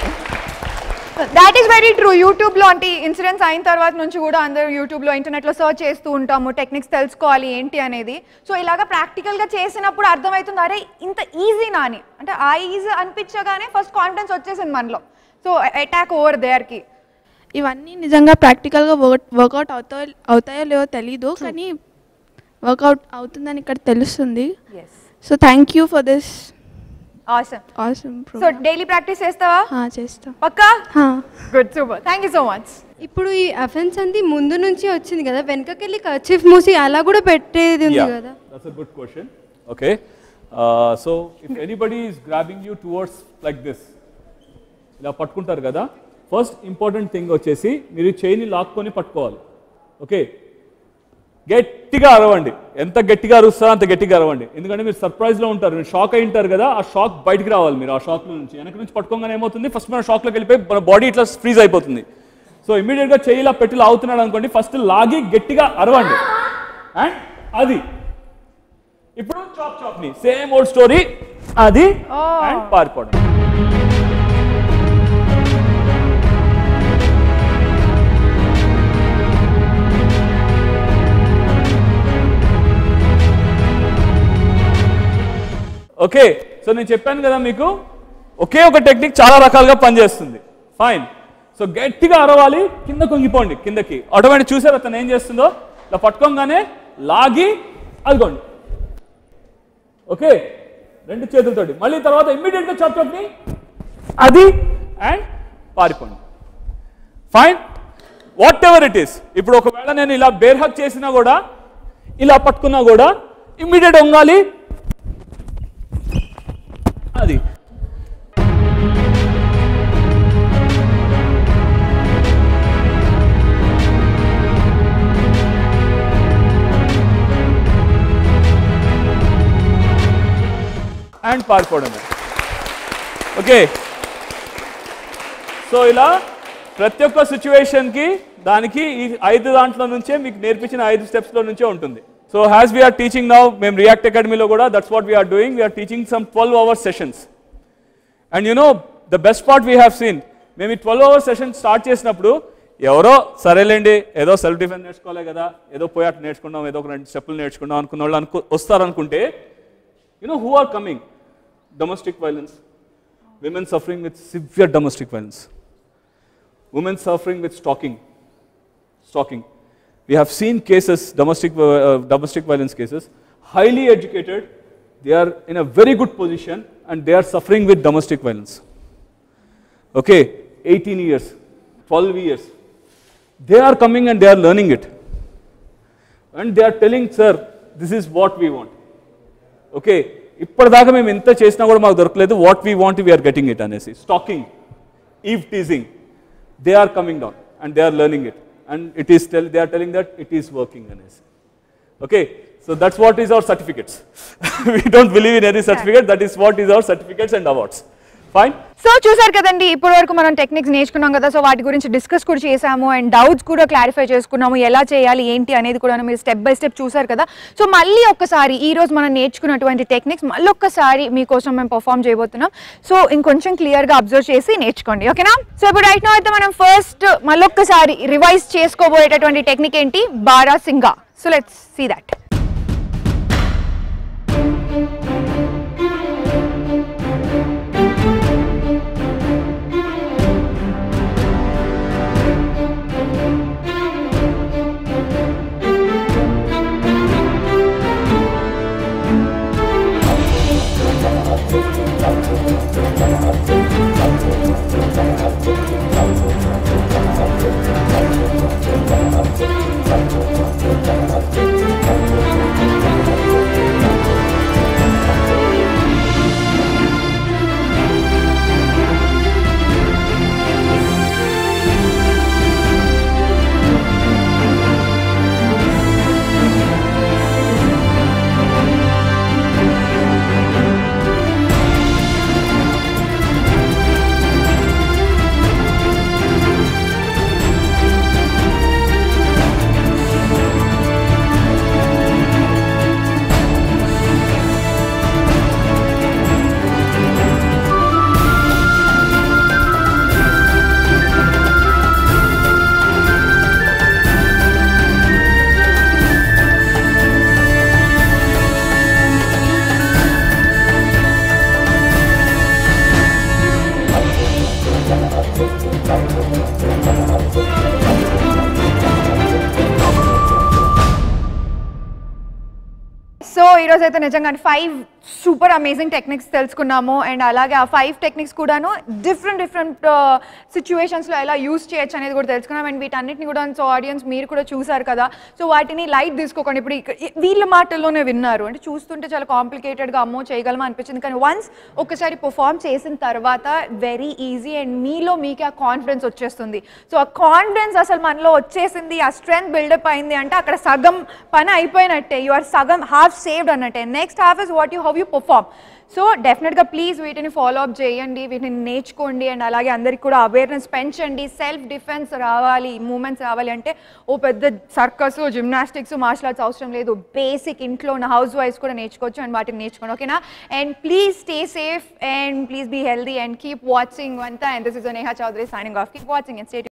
That is very true. యూట్యూబ్లో అంటే ఇన్సిడెంట్స్ అయిన తర్వాత నుంచి కూడా అందరూ యూట్యూబ్లో ఇంటర్నెట్లో సర్చ్ చేస్తూ ఉంటాము, టెక్నిక్స్ తెలుసుకోవాలి ఏంటి అనేది. సో ఇలాగా ప్రాక్టికల్గా చేసినప్పుడు అర్థమవుతుంది, అరే ఇంత ఈజీనా అని. అంటే ఆ ఈజీ అనిపించగానే ఫస్ట్ కాన్ఫిడెన్స్ వచ్చేసింది మనలో. సో అటాక్ ఓవర్ దేర్కి. ఇవన్నీ నిజంగా ప్రాక్టికల్గా వర్కౌట్ అవుతాయో లేవో తెలీదు, కానీ వర్కౌట్ అవుతుందని ఇక్కడ తెలుస్తుంది. So thank you for this awesome. So daily practice చేస్తావా? చేస్తా. పక్కా? Good, super. Thank you so much. ఇప్పుడు ఈ అఫెన్స్ అంది ముందు నుంచి వచ్చింది కదా, వెనకకెళ్ళి కర్చీఫ్ మూసి అలా కూడా పెట్టేది ఉంది కదా. That's a good question. Okay. So if anybody is grabbing you towards like this, ఇలా పట్టుకుంటారు కదా, ఫస్ట్ ఇంపార్టెంట్ థింగ్ వచ్చేసి మీరు చైన్ని లాక్కొని పట్టుకోవాలి. ఓకే, గట్టిగా అరవండి. ఎంత గట్టిగా అరుస్తారో అంత గట్టిగా అరవండి. ఎందుకంటే మీరు సర్ప్రైజ్లో ఉంటారు, మీరు షాక్ అయి ఉంటారు కదా, ఆ షాక్ బయటికి రావాలి. మీరు ఆ షాక్లో నుంచి వెనక నుంచి పట్టుకోగానే ఏమవుతుంది, ఫస్ట్ మన షాక్లోకి వెళ్ళిపోయి మన బాడీ ఇట్లా ఫ్రీజ్ అయిపోతుంది. సో ఇమీడియట్గా చేయిలా పెట్టి లాగుతున్నాడు అనుకోండి, ఫస్ట్ లాగి గట్టిగా అరవండి. అండ్ అది ఇప్పుడు చాప్ చాప్ ని సేమ్ ఓల్డ్ స్టోరీ, అది అండ్ పారిపోవడం. ఓకే, సో నేను చెప్పాను కదా మీకు ఒకే ఒక టెక్నిక్ చాలా రకాలుగా పనిచేస్తుంది. ఫైన్. సో గట్టిగా అరవాలి, కింద కుంగిపోండి కిందకి. ఆటోమేటిక్ చూసారు అతను ఏం చేస్తుందో, ఇలా పట్టుకోగానే లాగి అదిగోండి. ఓకే, రెండు చేతులతోటి. మళ్ళీ తర్వాత ఇమ్మీడియట్గా చాప్ చాప్ని అది అండ్ పారిపోండి. Fine. Whatever it is. ఇప్పుడు ఒకవేళ నేను ఇలా బేర్ హక్ చేసినా కూడా, ఇలా పట్టుకున్నా కూడా ఇమ్మీడియట్ వంగాలి, అది. అండ్ పారిపోవడం. ఓకే, సో ఇలా ప్రతి ఒక్క సిచ్యువేషన్కి దానికి ఈ 5 దాంట్లో నుంచే మీకు నేర్పించిన 5 స్టెప్స్లో నుంచే ఉంటుంది. So as we are teaching now, మేము React Academy lo kuda, that's what we are doing. We are teaching some 12-hour sessions. And you know, the best part we have seen, మేము 12-hour sessions start చేసినప్పుడు ఎవరో సరేలేండి ఏదో సెల్ఫ్ డిఫెన్స్ నేర్చుకోలే కదా, ఏదో పోయాట నేర్చుకున్నాం, ఏదో ఒక 2 స్టెప్పులు నేర్చుకున్నాం అనుకున్న వాళ్ళు వస్తారనుకుంటే, you know who are coming? Domestic violence, women suffering with severe domestic violence, women suffering with stalking. We have seen cases, domestic violence cases, highly educated, they are in a very good position and they are suffering with domestic violence. Okay, 18 years, 12 years. They are coming and they are learning it. And they are telling, sir, this is what we want. Okay, ఇప్పటిదాకా మేము ఎంత చేసినా కూడా మాకు దొరకలేదు, what we want we are getting it అనేసి. Stalking, eve teasing, they are coming down and they are learning it. And they are telling that it is working. Okay, so that's what is our certificates. We don't believe in any certificate, that is what is our certificates and awards. Fine. So చూసారు కదండి, ఇప్పటి వరకు మనం టెక్నిక్స్ నేర్చుకున్నాం కదా, సో వాటి గురించి డిస్కస్ కూడా చేసాము అండ్ డౌట్స్ కూడా క్లారిఫై చేసుకున్నాము, ఎలా చేయాలి ఏంటి అనేది కూడా మీరు స్టెప్ బై స్టెప్ చూసారు కదా. సో మళ్ళీ ఒక్కసారి ఈ రోజు మనం నేర్చుకున్నటువంటి టెక్నిక్స్ మళ్ళీ ఒక్కసారి మీకోసం మేము పర్ఫామ్ చేయబోతున్నాం. సో ఇంకొంచెం క్లియర్గా అబ్జర్వ్ చేసి నేర్చుకోండి, ఓకేనా. సో ఇప్పుడు రైట్ నౌ అయితే మనం ఫస్ట్ మళ్ళొక్కసారి రివైజ్ చేసుకోబోయేటటువంటి టెక్నిక్ ఏంటి, Barasingha. So let's see that. So ఈరోజు అయితే నిజంగా 5 సూపర్ అమేజింగ్ టెక్నిక్స్ తెలుసుకున్నాము అండ్ అలాగే ఆ 5 టెక్నిక్స్ కూడాను డిఫరెంట్ సిచ్యువేషన్స్లో ఎలా యూస్ చేయొచ్చు అనేది కూడా తెలుసుకున్నాం. అండ్ వీటన్నిటిని కూడా సో ఆడియన్స్ మీరు కూడా చూసారు కదా, సో వాటిని లైట్ తీసుకోకండి. ఇప్పుడు వీళ్ళ మాటల్లోనే విన్నారు అంటే చూస్తుంటే చాలా కాంప్లికేటెడ్గా అమ్మో చేయగలమా అనిపించింది, కానీ వన్స్ ఒకసారి పర్ఫామ్ చేసిన తర్వాత వెరీ ఈజీ అండ్ మీలో మీకు ఆ కాన్ఫిడెన్స్ వచ్చేస్తుంది. సో ఆ కాన్ఫిడెన్స్ అసలు మనలో వచ్చేసింది, ఆ స్ట్రెంగ్త్ బిల్డప్ అయింది అంటే అక్కడ సగం పని అయిపోయినట్టే, యు ఆర్ సగం హాఫ్ సేవ్డ్ అన్నట్టే. Next half is what you how how you perform. So డెఫినెట్గా ప్లీజ్ వీటిని ఫాలో అప్ చేయండి, వీటిని నేర్చుకోండి, అండ్ అలాగే అందరికి కూడా అవేర్నెస్ పెంచండి. సెల్ఫ్ డిఫెన్స్ రావాలి, మూమెంట్స్ రావాలి అంటే ఓ పెద్ద సర్కస్, జిమ్నాస్టిక్స్, మార్షల్ ఆర్ట్స్ అవసరం లేదు. బేసిక్ ఇంట్లో ఉన్న హౌస్ వైఫ్స్ కూడా నేర్చుకోవచ్చు అండ్ వాటిని నేర్చుకోండి, ఓకేనా? And please stay safe and please be healthy and keep watching అంతా. And this is Neha Chaudhary signing off. Keep watching and stay tuned.